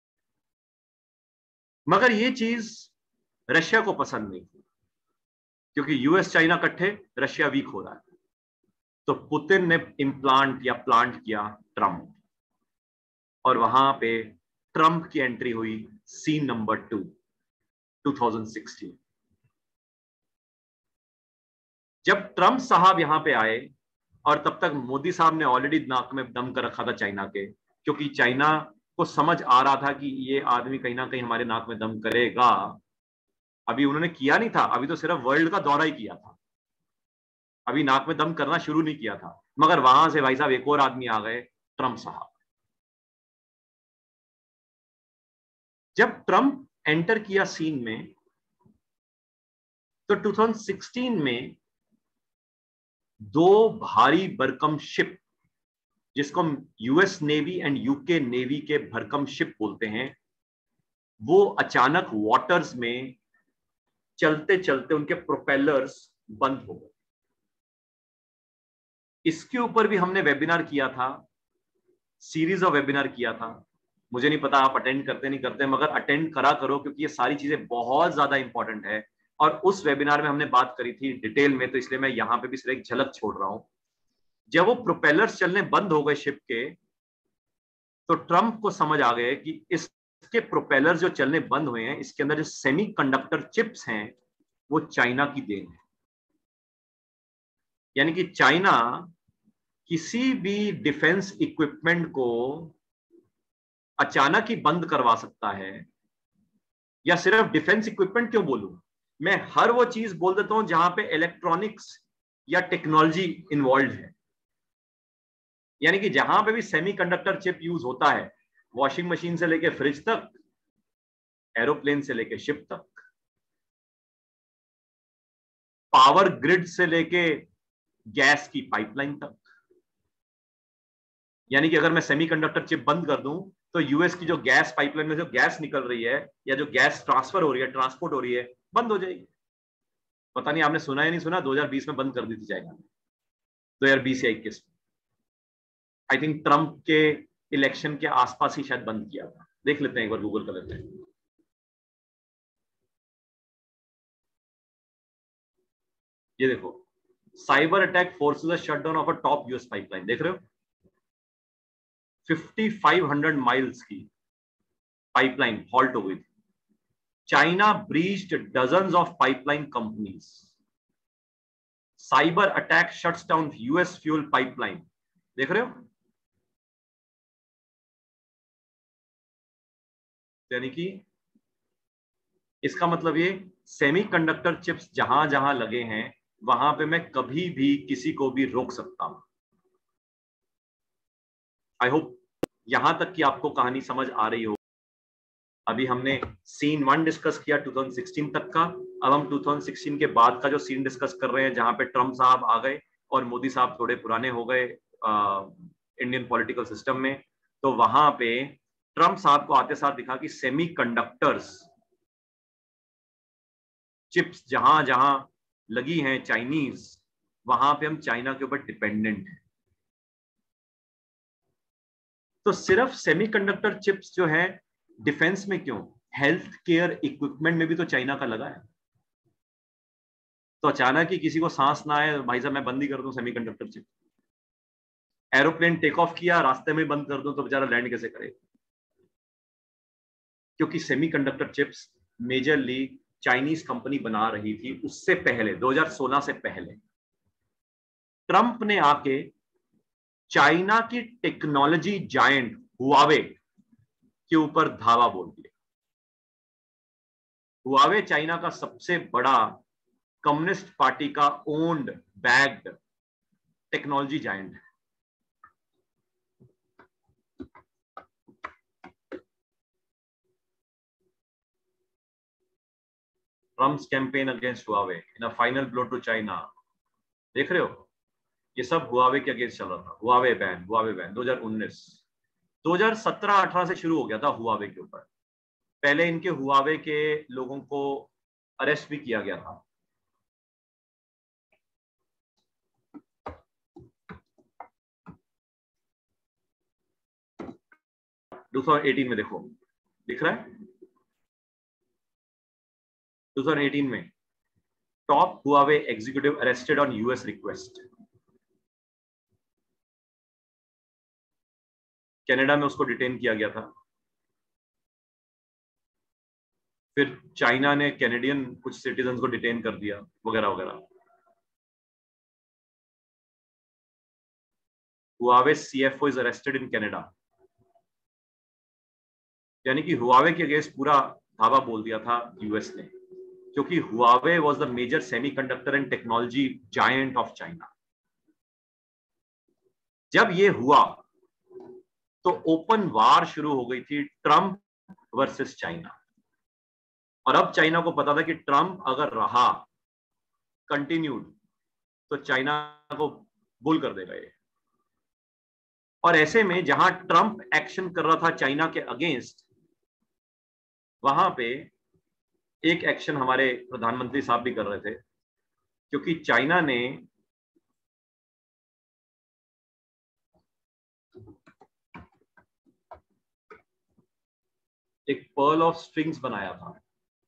मगर ये चीज रशिया को पसंद नहीं थी, क्योंकि यूएस चाइना कट्ठे, रशिया वीक हो रहा है। तो पुतिन ने इम्प्लांट या प्लांट किया ट्रंप, और वहां पे ट्रंप की एंट्री हुई सीन नंबर टू दो हज़ार सोलह। जब ट्रंप साहब यहां पे आए, और तब तक मोदी साहब ने ऑलरेडी नाक में दम कर रखा था चाइना के, क्योंकि चाइना को समझ आ रहा था कि ये आदमी कहीं ना कहीं हमारे नाक में दम करेगा। अभी उन्होंने किया नहीं था, अभी तो सिर्फ वर्ल्ड का दौरा ही किया था, अभी नाक में दम करना शुरू नहीं किया था। मगर वहां से भाई साहब एक और आदमी आ गए, ट्रंप साहब। जब ट्रंप एंटर किया सीन में, तो दो हज़ार सोलह में दो भारी भरकम शिप, जिसको हम US navy and UK navy के भरकम शिप बोलते हैं, वो अचानक वाटर्स में चलते चलते उनके प्रोपेलर्स बंद हो गए। इसके ऊपर भी हमने वेबिनार किया था, सीरीज ऑफ वेबिनार किया था। मुझे नहीं पता आप अटेंड करते नहीं करते, मगर अटेंड करा करो, क्योंकि ये सारी चीजें बहुत ज्यादा इंपॉर्टेंट है। और उस वेबिनार में हमने बात करी थी डिटेल में, तो इसलिए मैं यहाँ पे भी सिर्फ एक झलक छोड़ रहा हूं। जब वो प्रोपेलर्स चलने बंद हो गए शिप के, तो ट्रंप को समझ आ गए कि इसके प्रोपेलर्स जो चलने बंद हुए हैं, इसके अंदर जो सेमीकंडक्टर चिप्स हैं, वो चाइना की देन है। यानी कि चाइना किसी भी डिफेंस इक्विपमेंट को अचानक ही बंद करवा सकता है। या सिर्फ डिफेंस इक्विपमेंट क्यों बोलूं, मैं हर वो चीज बोल देता हूं जहां पे इलेक्ट्रॉनिक्स या टेक्नोलॉजी इन्वॉल्व है। यानी कि जहां पे भी सेमीकंडक्टर चिप यूज होता है, वॉशिंग मशीन से लेके फ्रिज तक, एरोप्लेन से लेके शिप तक, पावर ग्रिड से लेके गैस की पाइपलाइन तक। यानी कि अगर मैं सेमीकंडक्टर चिप बंद कर दूं, तो यूएस की जो गैस पाइपलाइन में जो गैस निकल रही है, या जो गैस ट्रांसफर हो रही है, ट्रांसपोर्ट हो रही है, बंद हो जाएगी। पता नहीं आपने सुना या नहीं सुना, दो हज़ार बीस में बंद कर दी थी चाइना ने, दो हज़ार बीस या इक्कीस में। आई थिंक ट्रंप के इलेक्शन के आसपास ही शायद बंद किया था। देख लेते हैं, एक बार गूगल कर लेते हैं। ये देखो, cyber attack forces a shutdown of a top US pipeline. देख रहे हो, पचपन सौ माइल्स की पाइपलाइन हॉल्ट हो गई थी। China breached dozens of pipeline companies. Cyber attack shuts down US fuel pipeline. देख रहे हो, यानी कि इसका मतलब ये सेमीकंडक्टर चिप्स जहां जहां लगे हैं, वहां पे मैं कभी भी किसी को भी रोक सकता हूं। आई होप यहां तक कि आपको कहानी समझ आ रही हो। अभी हमने सीन वन डिस्कस किया दो हज़ार सोलह तक का। अब हम दो हज़ार सोलह के बाद का जो सीन डिस्कस कर रहे हैं, जहां पे ट्रंप साहब आ गए और मोदी साहब थोड़े पुराने हो गए इंडियन पॉलिटिकल सिस्टम में। तो वहां पे ट्रंप साहब को आते साथ दिखा कि सेमीकंडक्टर्स चिप्स जहां जहां लगी हैं चाइनीज, वहां पे हम चाइना के ऊपर डिपेंडेंट हैं। तो सिर्फ सेमीकंडक्टर चिप्स जो है डिफेंस में क्यों, हेल्थ केयर इक्विपमेंट में भी तो चाइना का लगा है। तो अचानक ही किसी को सांस ना आए, भाई साहब मैं बंद ही कर दूं semiconductor chip. Aeroplane take off किया, रास्ते में बंद कर दूं, तो बेचारा लैंड कैसे करे। क्योंकि semiconductor chips majorly Chinese company बना रही थी उससे पहले, दो हज़ार सोलह से पहले। ट्रंप ने आके चाइना की टेक्नोलॉजी जायंट हुआवे के ऊपर धावा बोल दिया। हुआवे चाइना का सबसे बड़ा कम्युनिस्ट पार्टी का ओन्ड बैग्ड टेक्नोलॉजी जायंट है। Trump's campaign against Huawei in a final blow to China. देख रहे हो, ये सब हुआवे के अगेंस्ट चल रहा था। हुआवे बैन, हुआवे बैन दो हज़ार उन्नीस, दो हज़ार सत्रह अठारह से शुरू हो गया था हुआवे के ऊपर। पहले इनके हुआवे के लोगों को अरेस्ट भी किया गया था। दो हज़ार अठारह में देखो, दिख रहा है दो हज़ार अठारह में top Huawei executive arrested on US request. Canada में उसको डिटेन किया गया था। फिर चाइना ने कैनेडियन कुछ सिटीजन को डिटेन कर दिया, वगैरह वगैरह। Huawei CFO is arrested in Canada. यानी कि हुआवे के अगेंस्ट पूरा धावा बोल दिया था यूएस ने, क्योंकि Huawei was the major semiconductor and technology giant of China. जब ये हुआ तो ओपन वार शुरू हो गई थी, ट्रंप वर्सेस चाइना। और अब चाइना को पता था कि ट्रंप अगर रहा, कंटिन्यूड, तो चाइना को बुल कर देगा ये। और ऐसे में जहां ट्रंप एक्शन कर रहा था चाइना के अगेंस्ट, वहां पे एक एक्शन हमारे प्रधानमंत्री साहब भी कर रहे थे, क्योंकि चाइना ने एक पर्ल ऑफ स्ट्रिंग्स बनाया था।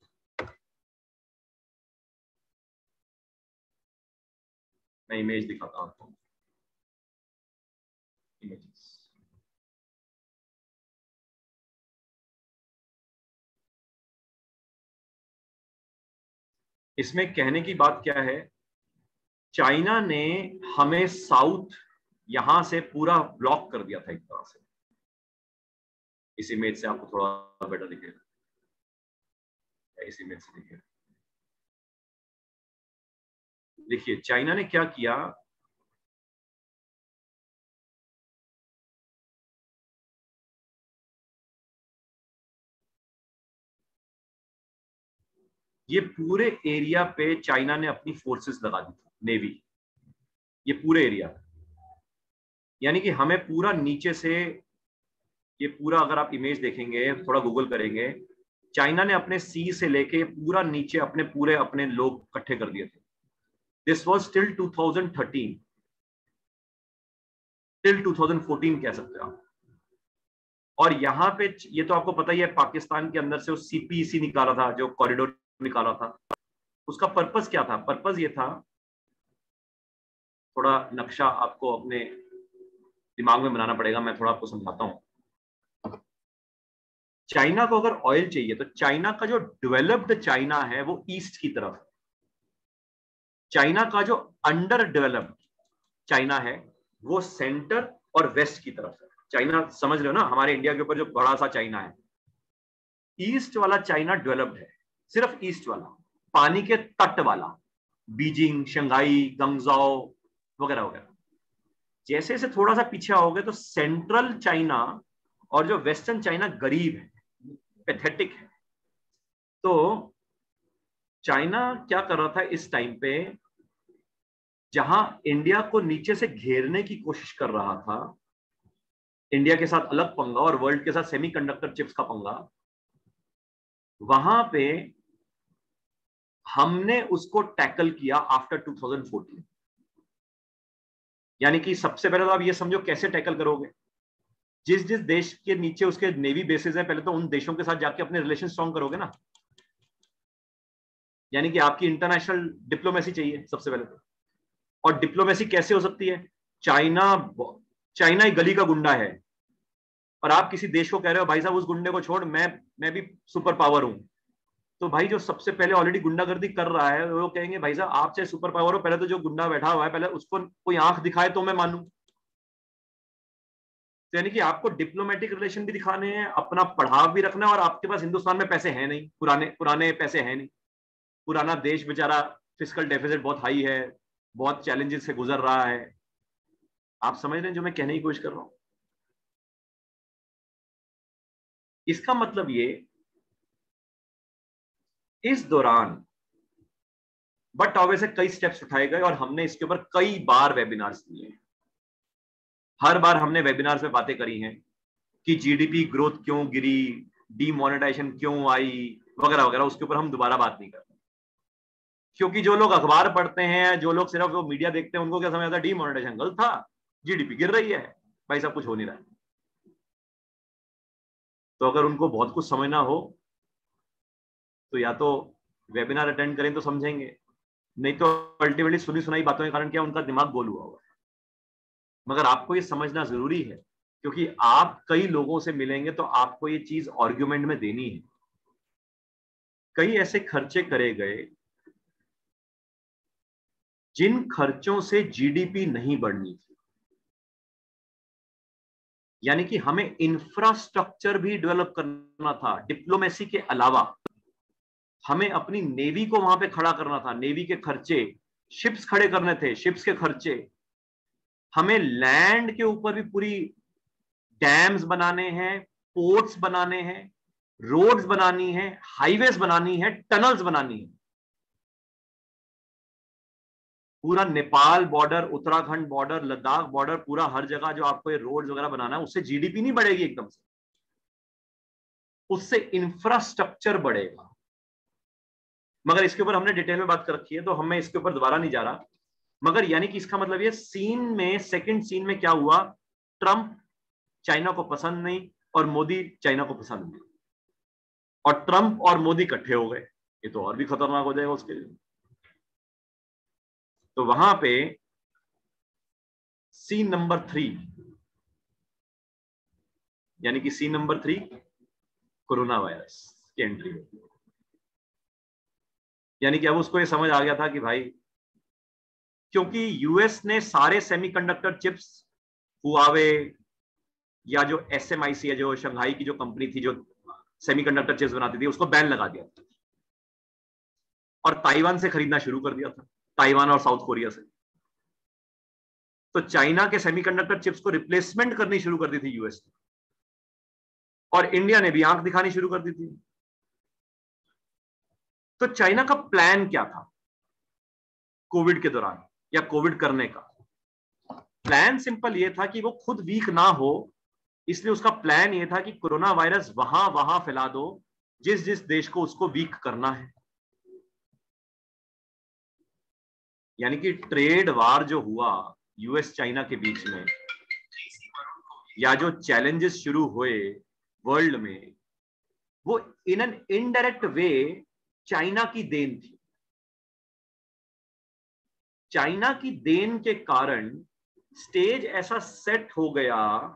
मैं इमेज दिखाता हूं आपको। इमेजेस, इसमें कहने की बात क्या है, चाइना ने हमें साउथ यहां से पूरा ब्लॉक कर दिया था एक तरह से। इस इमेज से आपको थोड़ा बेटर दिखेगा, इस इमेज से दिखेगा। देखिए चाइना ने क्या किया, ये पूरे एरिया पे चाइना ने अपनी फोर्सेस लगा दी थी, नेवी, ये पूरे एरिया, यानी कि हमें पूरा नीचे से, ये पूरा अगर आप इमेज देखेंगे, थोड़ा गूगल करेंगे, चाइना ने अपने सी से लेके पूरा नीचे अपने पूरे अपने लोग इकट्ठे कर दिए थे। This was till two thousand thirteen, till two thousand fourteen कह सकते हो आप। और यहाँ पे ये तो आपको पता ही है, पाकिस्तान के अंदर से वो सीपीईसी निकाला था, जो कॉरिडोर निकाला था, उसका पर्पस क्या था? पर्पस ये था, थोड़ा नक्शा आपको अपने दिमाग में बनाना पड़ेगा, मैं थोड़ा आपको समझाता हूं। चाइना को अगर ऑयल चाहिए तो चाइना का जो डेवलप्ड चाइना है वो ईस्ट की तरफ है, चाइना का जो अंडर डेवलप्ड चाइना है वो सेंटर और वेस्ट की तरफ है। चाइना समझ रहे हो ना, हमारे इंडिया के ऊपर जो बड़ा सा चाइना है, ईस्ट वाला चाइना डेवलप्ड है, सिर्फ ईस्ट वाला, पानी के तट वाला, बीजिंग, शंघाई, गंगजाओ वगैरह वगैरह। जैसे जैसे थोड़ा सा पीछे आओगे तो सेंट्रल चाइना और जो वेस्टर्न चाइना गरीब है, पैथेटिक है। तो चाइना क्या कर रहा था इस टाइम पे, जहां इंडिया को नीचे से घेरने की कोशिश कर रहा था, इंडिया के साथ अलग पंगा और वर्ल्ड के साथ सेमीकंडक्टर चिप्स का पंगा, वहां पे हमने उसको टैकल किया आफ्टर टू थाउजेंड फोर्टीन। यानी कि सबसे पहले तो आप ये समझो कैसे टैकल करोगे, जिस जिस देश के नीचे उसके नेवी बेसिस है, पहले तो उन देशों के साथ जाके अपने रिलेशन स्ट्रॉन्ग करोगे ना, यानी कि आपकी इंटरनेशनल डिप्लोमेसी चाहिए सबसे पहले तो। और डिप्लोमेसी कैसे हो सकती है? चाइना चाइना एक गली का गुंडा है और आप किसी देश को कह रहे हो भाई साहब उस गुंडे को छोड़, मैं मैं भी सुपर पावर हूं, तो भाई जो सबसे पहले ऑलरेडी गुंडागर्दी कर रहा है वो कहेंगे भाई साहब आप चाहे सुपर पावर हो, पहले तो जो गुंडा बैठा हुआ है पहले उसको कोई आंख दिखाए तो मैं मानूं। तो यानी कि आपको डिप्लोमेटिक रिलेशन भी दिखाने हैं, अपना पढ़ाव भी रखना है, और आपके पास हिंदुस्तान में पैसे हैं नहीं, पुराने पुराने पैसे हैं नहीं, पुराना देश बेचारा फिस्कल डेफिसिट बहुत हाई है, बहुत चैलेंजेस से गुजर रहा है। आप समझ रहे हैं जो मैं कहने की कोशिश कर रहा हूं? इसका मतलब ये, इस दौरान बट ऑब्वियस से कई स्टेप्स उठाए गए और हमने इसके ऊपर कई बार वेबिनार्स दिए। हर बार हमने वेबिनार्स में बातें करी हैं कि जीडीपी ग्रोथ क्यों गिरी, डीमोनेटाइजेशन क्यों आई, वगैरह वगैरह, उसके ऊपर हम दोबारा बात नहीं करते, क्योंकि जो लोग अखबार पढ़ते हैं, जो लोग सिर्फ वो मीडिया देखते हैं, उनको क्या समझ आता है डीमोनेटाइजेशन गलत था, जीडीपी गिर रही है, भाई सब कुछ हो नहीं रहा है। तो अगर उनको बहुत कुछ समझना हो तो या तो वेबिनार अटेंड करें तो समझेंगे, नहीं तो अल्टीमेटली सुनी सुनाई बातों के कारण क्या उनका दिमाग गोल हुआ हुआ है। मगर आपको ये समझना जरूरी है, क्योंकि आप कई लोगों से मिलेंगे तो आपको ये चीज आर्ग्यूमेंट में देनी है। कई ऐसे खर्चे करे गए जिन खर्चों से जीडीपी नहीं बढ़नी थी, यानी कि हमें इंफ्रास्ट्रक्चर भी डेवलप करना था डिप्लोमेसी के अलावा, हमें अपनी नेवी को वहां पे खड़ा करना था, नेवी के खर्चे, शिप्स खड़े करने थे, शिप्स के खर्चे, हमें लैंड के ऊपर भी पूरी डैम्स बनाने हैं, पोर्ट्स बनाने हैं, रोड्स बनानी है, हाईवेज बनानी है, टनल्स बनानी है। पूरा Nepal border, Uttarakhand border, Ladakh border, पूरा हर जगह जो आपको ये रोड्स वगैरह बनाना है, उससे जीडीपी नहीं बढ़ेगी एकदम से, उससे इंफ्रास्ट्रक्चर बढ़ेगा। मगर इसके ऊपर हमने डिटेल में बात कर रखी है तो हमें इसके ऊपर दोबारा नहीं जा रहा। मगर यानी कि इसका मतलब ये सीन में, सेकंड सीन में क्या हुआ, ट्रंप चाइना को पसंद नहीं और मोदी चाइना को पसंद नहीं। और ट्रंप और मोदी इकट्ठे हो गए, ये तो और भी खतरनाक हो जाएगा उसके लिए। तो वहां पे सीन नंबर थ्री, यानी कि scene number three corona virus की एंट्री होती है। यानी कि अब उसको ये समझ आ गया था कि भाई, क्योंकि यूएस ने सारे सेमीकंडक्टर चिप्स, हुआवे या जो एसएमआईसी है, जो शंघाई की जो कंपनी थी जो सेमीकंडक्टर चिप्स बनाती थी, उसको बैन लगा दिया था और ताइवान से खरीदना शुरू कर दिया था, ताइवान और साउथ कोरिया से। तो चाइना के सेमीकंडक्टर चिप्स को रिप्लेसमेंट करनी शुरू कर दी थी यूएस ने, और इंडिया ने भी आंख दिखानी शुरू कर दी थी। तो चाइना का प्लान क्या था कोविड के दौरान या कोविड करने का? प्लान सिंपल ये था कि वो खुद वीक ना हो, इसलिए उसका प्लान ये था कि कोरोना वायरस वहां वहां फैला दो जिस जिस देश को उसको वीक करना है। यानी कि ट्रेड वार जो हुआ यूएस चाइना के बीच में, या जो चैलेंजेस शुरू हुए वर्ल्ड में, वो in an indirect way China की देन थी। चाइना की देन के कारण स्टेज ऐसा सेट हो गया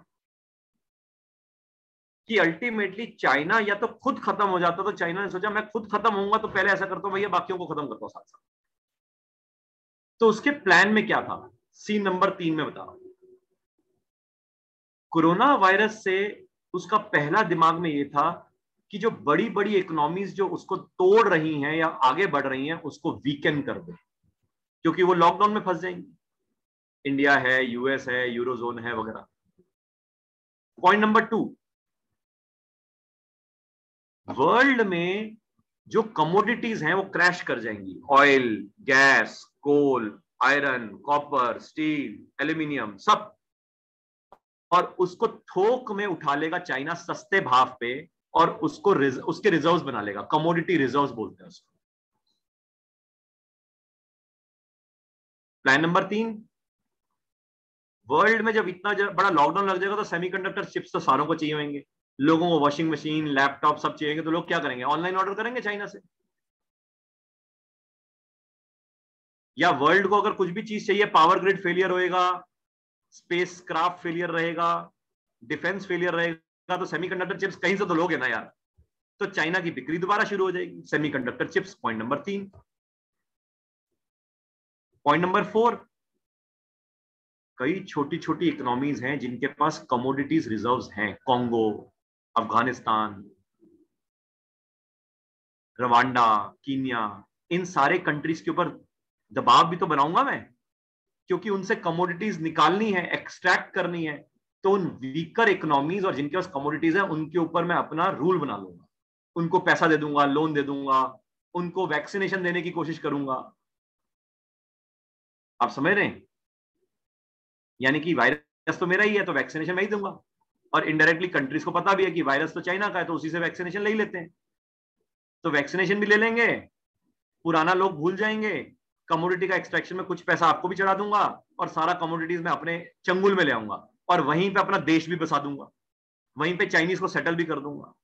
कि अल्टीमेटली चाइना या तो खुद खत्म हो जाता, तो चाइना ने सोचा मैं खुद खत्म होऊंगा तो पहले ऐसा करता हूं भैया, बाकियों को खत्म करता हूं साथ साथ। तो उसके प्लान में क्या था, सीन नंबर तीन में बता रहा हूं। कोरोना वायरस से उसका पहला दिमाग में यह था कि जो बड़ी बड़ी इकोनॉमीज जो उसको तोड़ रही हैं या आगे बढ़ रही हैं, उसको वीकेन कर दे, क्योंकि वो लॉकडाउन में फंस जाएंगी। इंडिया है, यूएस है, यूरोजोन है वगैरह। पॉइंट नंबर टू, वर्ल्ड में जो कमोडिटीज हैं वो क्रैश कर जाएंगी, oil, gas, coal, iron, copper, steel, aluminium, सब। और उसको थोक में उठा लेगा चाइना सस्ते भाव पे, और उसको रिज, उसके रिजर्व्स बना लेगा, कमोडिटी रिजर्व्स बोलते हैं उसको। प्लान नंबर तीन, वर्ल्ड में जब इतना बड़ा लॉकडाउन लग जाएगा तो सेमीकंडक्टर चिप्स तो सारों को चाहिए होंगे, लोगों को वॉशिंग मशीन, लैपटॉप सब चाहिए, तो लोग क्या करेंगे, ऑनलाइन ऑर्डर करेंगे चाइना से। या वर्ल्ड को अगर कुछ भी चीज चाहिए, पावर ग्रिड फेलियर होएगा, स्पेस क्राफ्ट फेलियर रहेगा, डिफेंस फेलियर रहेगा, तो सेमीकंडक्टर चिप्स कहीं से तो लोगे ना यार। तो चाइना की बिक्री दोबारा शुरू हो जाएगी, सेमीकंडक्टर चिप्स। पॉइंट नंबर तीन। पॉइंट नंबर फोर, कई छोटी छोटी इकोनॉमीज हैं जिनके पास कमोडिटीज रिजर्व्स हैं, कॉन्गो, अफगानिस्तान, रवांडा, कीनिया, इन सारे कंट्रीज के ऊपर दबाव भी तो बनाऊंगा मैं, क्योंकि उनसे कमोडिटीज निकालनी है, एक्सट्रैक्ट करनी है। तो उन वीकर इकोनॉमीज और जिनके पास कमोडिटीज है उनके ऊपर मैं अपना रूल बना लूंगा, उनको पैसा दे दूंगा, लोन दे दूंगा, उनको वैक्सीनेशन देने की कोशिश करूंगा। आप समझ रहे हैं? यानी कि वायरस तो मेरा ही है तो वैक्सीनेशन मैं ही दूंगा, और इनडायरेक्टली कंट्रीज को पता भी है कि वायरस तो चाइना का है, तो उसी से वैक्सीनेशन ले ही लेते हैं। तो वैक्सीनेशन भी ले लेंगे, पुराना लोग भूल जाएंगे, कमोडिटी का एक्सट्रैक्शन में कुछ पैसा आपको भी चढ़ा दूंगा, और सारा कमोडिटीज मैं अपने चंगुल में ले आऊंगा, और वहीं पे अपना देश भी बसा दूंगा, वहीं पे चाइनीज को सेटल भी कर दूंगा।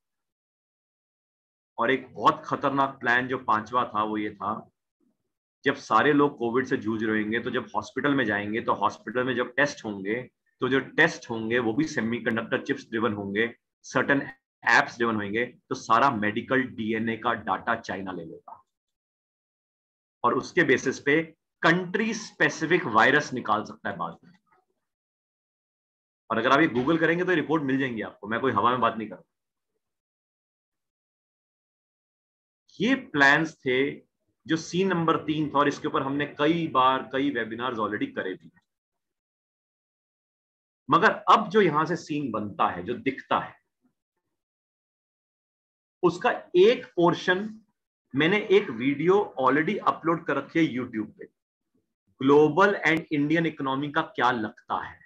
और एक बहुत खतरनाक प्लान जो पांचवा था वो ये था, जब सारे लोग कोविड से जूझ रहे होंगे तो जब हॉस्पिटल में जाएंगे, तो हॉस्पिटल में जब टेस्ट होंगे, तो जो टेस्ट होंगे वो भी सेमीकंडक्टर चिप्स ड्रिवन होंगे, सर्टेन एप्स ड्रिवन होंगे, तो सारा मेडिकल डीएनए का डाटा चाइना ले लेगा, और उसके बेसिस पे कंट्री स्पेसिफिक वायरस निकाल सकता है बाद में। और अगर आप ये गूगल करेंगे तो रिपोर्ट मिल जाएंगी आपको, मैं कोई हवा में बात नहीं कर रहा। ये प्लान्स थे जो सीन नंबर तीन था, और इसके ऊपर हमने कई बार कई वेबिनार्स ऑलरेडी करे भी। मगर अब जो यहां से सीन बनता है, जो दिखता है, उसका एक पोर्शन मैंने एक वीडियो ऑलरेडी अपलोड कर रखी है यूट्यूब पे, ग्लोबल एंड इंडियन इकोनॉमी का क्या लगता है,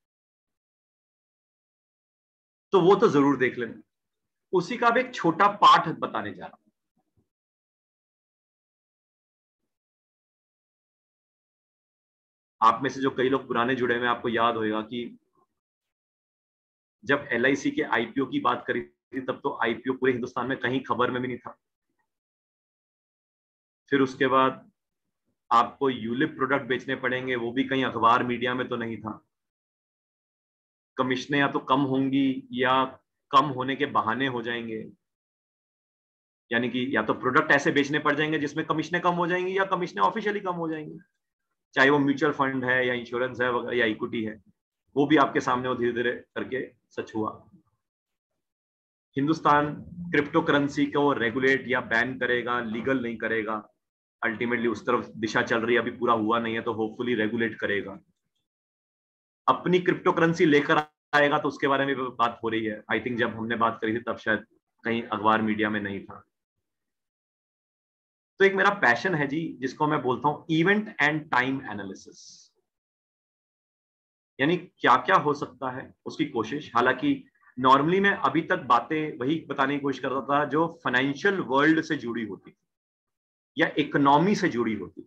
तो वो तो जरूर देख लेना। उसी का भी एक छोटा पार्ट बताने जा रहा हूं। आप में से जो कई लोग पुराने जुड़े हुए हैं, आपको याद होगा कि जब एल आई सी के आई पी ओ की बात करी थी तब तो आईपीओ पूरे हिंदुस्तान में कहीं खबर में भी नहीं था। फिर उसके बाद आपको यूलिप प्रोडक्ट बेचने पड़ेंगे, वो भी कहीं अखबार मीडिया में तो नहीं था। कमीशनें या तो कम होंगी या कम होने के बहाने हो जाएंगे, यानी कि या तो प्रोडक्ट ऐसे बेचने पड़ जाएंगे जिसमें कमीशनें कम हो जाएंगी या कमीशनें ऑफिशियली कम हो जाएंगी, चाहे वो म्यूचुअल फंड है या इंश्योरेंस है वगैरह या इक्विटी है। वो भी आपके सामने वो धीरे धीरे करके सच हुआ। हिंदुस्तान क्रिप्टो करेंसी को रेगुलेट या बैन करेगा, लीगल नहीं करेगा, अल्टीमेटली उस तरफ दिशा चल रही है, अभी पूरा हुआ नहीं है, तो होपफुली रेगुलेट करेगा। अपनी क्रिप्टो करेंसी लेकर आएगा तो उसके बारे में भी बात हो रही है। आई थिंक जब हमने बात करी थी तब शायद कहीं अखबार मीडिया में नहीं था। तो एक मेरा पैशन है जी, जिसको मैं बोलता हूं इवेंट एंड टाइम एनालिसिस, यानी क्या क्या हो सकता है उसकी कोशिश। हालांकि नॉर्मली मैं अभी तक बातें वही बताने की कोशिश करता था जो फाइनेंशियल वर्ल्ड से जुड़ी होती या इकोनॉमी से जुड़ी होती,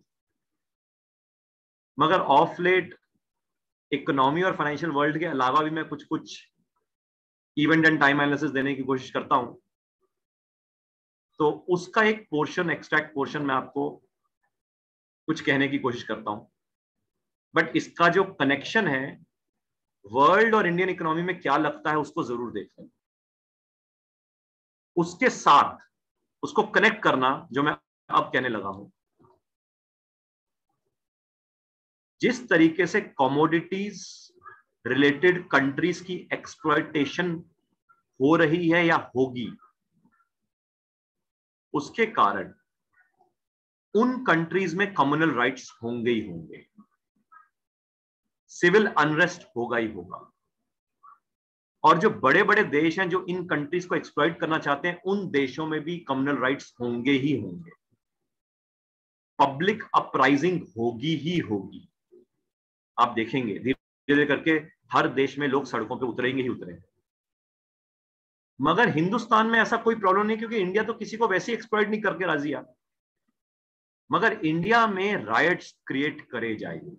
मगर ऑफ लेट इकोनॉमी और फाइनेंशियल वर्ल्ड के अलावा भी मैं कुछ कुछ इवेंट एंड टाइम एनालिसिस देने की कोशिश करता हूं। तो उसका एक पोर्शन, एक्सट्रैक्ट पोर्शन मैं आपको कुछ कहने की कोशिश करता हूं। बट इसका जो कनेक्शन है वर्ल्ड और इंडियन इकोनॉमी में क्या लगता है उसको जरूर देखें, उसके साथ उसको कनेक्ट करना जो मैं अब कहने लगा हूं। जिस तरीके से कमोडिटीज रिलेटेड कंट्रीज की एक्सप्लॉयटेशन हो रही है या होगी, उसके कारण उन कंट्रीज में कम्युनल राइट्स होंगे ही होंगे, सिविल अनरेस्ट होगा ही होगा। और जो बड़े बड़े देश हैं जो इन कंट्रीज को एक्सप्लॉइट करना चाहते हैं, उन देशों में भी कम्युनल राइट्स होंगे ही होंगे। पब्लिक अपराइजिंग होगी ही होगी। आप देखेंगे धीरे धीरे करके हर देश में लोग सड़कों पे उतरेंगे ही उतरेंगे। मगर हिंदुस्तान में ऐसा कोई प्रॉब्लम नहीं, क्योंकि इंडिया तो किसी को वैसे ही एक्सप्लॉइट नहीं करके राजी है। मगर इंडिया में राइट्स क्रिएट करे जाएंगे।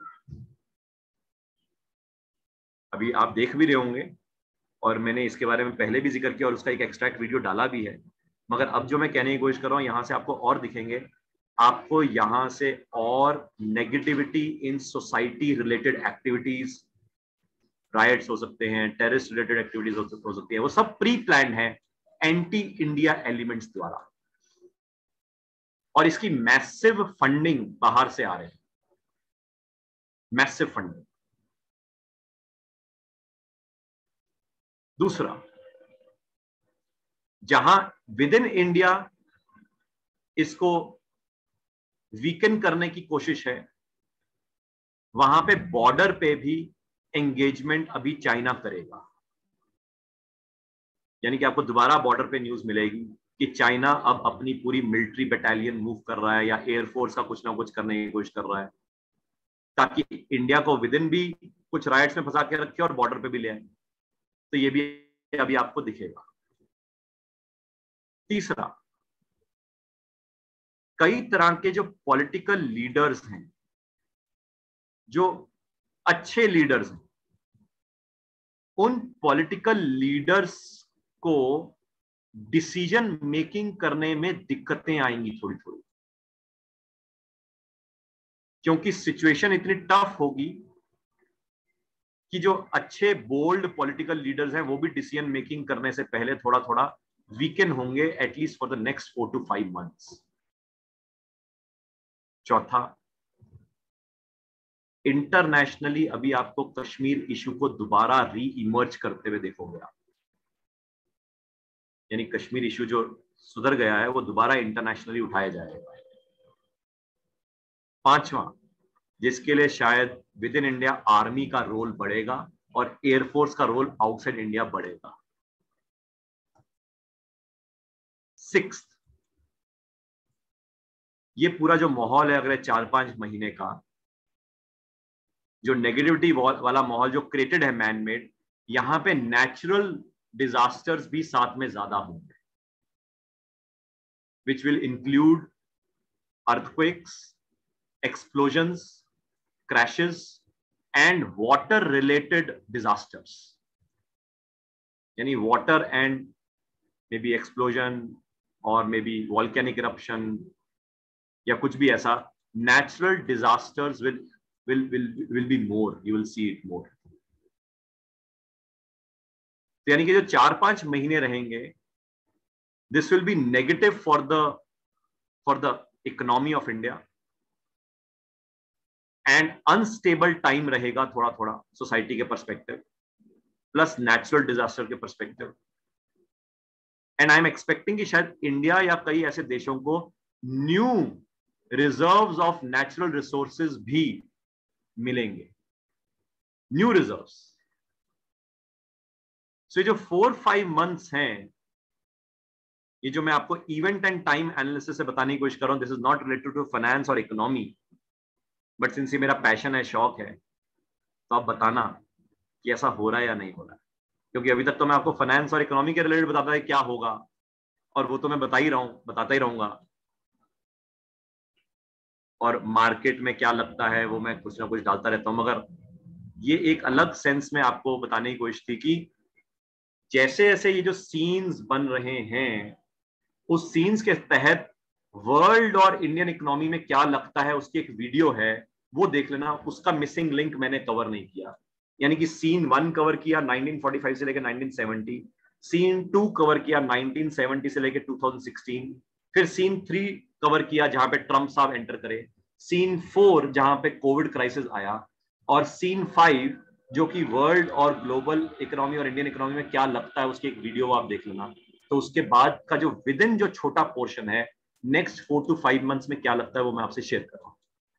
अभी आप देख भी रहे होंगे और मैंने इसके बारे में पहले भी जिक्र किया और उसका एक एक्सट्रैक्ट वीडियो डाला भी है। मगर अब जो मैं कहने की कोशिश कर रहा हूं यहां से आपको और दिखेंगे, आपको यहां से और negativity in society related activities, riots हो सकते हैं, टेररिस्ट रिलेटेड एक्टिविटीज हो सकती है, वो सब प्री प्लान है एंटी इंडिया एलिमेंट्स द्वारा। और इसकी मैसिव फंडिंग बाहर से आ रही है, मैसिव फंडिंग। दूसरा, जहां विद इन इंडिया इसको वीकन करने की कोशिश है, वहां पे बॉर्डर पे भी एंगेजमेंट अभी चाइना करेगा। यानी कि आपको दोबारा बॉर्डर पे न्यूज मिलेगी कि चाइना अब अपनी पूरी मिलिट्री बटालियन मूव कर रहा है या एयरफोर्स का कुछ ना कुछ करने की कोशिश कर रहा है, ताकि इंडिया को विद इन भी कुछ राइट्स में फंसा के रखे और बॉर्डर पे भी ले आए। तो ये भी अभी आपको दिखेगा। तीसरा, कई तरह के जो पॉलिटिकल लीडर्स हैं, जो अच्छे लीडर्स हैं, उन पॉलिटिकल लीडर्स को डिसीजन मेकिंग करने में दिक्कतें आएंगी थोड़ी थोड़ी, क्योंकि सिचुएशन इतनी टफ होगी कि जो अच्छे बोल्ड पॉलिटिकल लीडर्स हैं वो भी डिसीजन मेकिंग करने से पहले थोड़ा थोड़ा वीकेन होंगे, at least for the next four to five months. चौथा, इंटरनेशनली अभी आपको कश्मीर इशू को दोबारा री इमर्ज करते हुए देखोगे आप, यानी कश्मीर इशू जो सुधर गया है वो दोबारा इंटरनेशनली उठाया जाएगा। पांचवा, जिसके लिए शायद विद इन इंडिया आर्मी का रोल बढ़ेगा और एयरफोर्स का रोल आउटसाइड इंडिया बढ़ेगा। सिक्स्थ, ये पूरा जो माहौल है अगले चार पांच महीने का, जो नेगेटिविटी वाला माहौल जो क्रिएटेड है मैन मेड, यहां पे नेचुरल डिजास्टर्स भी साथ में ज्यादा होंगे, which will include earthquakes, explosions, crashes and water related disasters, यानी water and may be explosion और मे बी वॉल्केनिक इरप्शन या कुछ भी ऐसा, natural disasters will will will will be more, you will see it more. तो यानी कि जो चार पांच महीने रहेंगे, this will be negative for the for the economy of India, and unstable time रहेगा थोड़ा थोड़ा सोसाइटी के पर्सपेक्टिव प्लस नेचुरल डिजास्टर के perspective. And I am expecting कि शायद इंडिया या कई ऐसे देशों को new reserves of natural resources भी मिलेंगे, न्यू रिजर्व्स। सो जो फोर फाइव मंथ्स हैं, ये जो मैं आपको इवेंट एंड टाइम एनालिसिस से बताने की कोशिश कर रहा हूं, this is not related to finance और इकोनॉमी, बट सिंस ये मेरा पैशन है, शौक है, तो आप बताना कि ऐसा हो रहा है या नहीं हो रहा है। क्योंकि अभी तक तो मैं आपको फाइनेंस और इकोनॉमी के रिलेटेड बताता है क्या होगा, और वो तो मैं बता ही रहा हूं, बताता ही रहूंगा, और मार्केट में क्या लगता है वो मैं कुछ ना कुछ डालता रहता हूं। मगर ये एक अलग सेंस में आपको बताने की कोशिश थी कि जैसे जैसे ये जो सीन्स बन रहे हैं, उस सीन्स के तहत वर्ल्ड और इंडियन इकोनॉमी में क्या लगता है, उसकी एक वीडियो है, वो देख लेना। उसका मिसिंग लिंक मैंने कवर नहीं किया, यानी कि सीन वन कवर किया नाइनटीन फोर्टी फाइव से लेकर nineteen seventy, scene two cover किया नाइनटीन सेवेंटी से लेकर टू थाउजेंड सिक्सटीन, फिर सीन थ्री कवर किया जहां पे ट्रम्प साहब एंटर करे, सीन फोर जहां पे कोविड क्राइसिस आया, और सीन फाइव जो कि वर्ल्ड और ग्लोबल इकोनॉमी और इंडियन इकोनॉमी में क्या लगता है, उसकी एक वीडियो आप देख लेना। तो उसके बाद का जो विद इन जो छोटा पोर्शन है, next four to five months में क्या लगता है, वो मैं आपसे शेयर कर रहा हूं।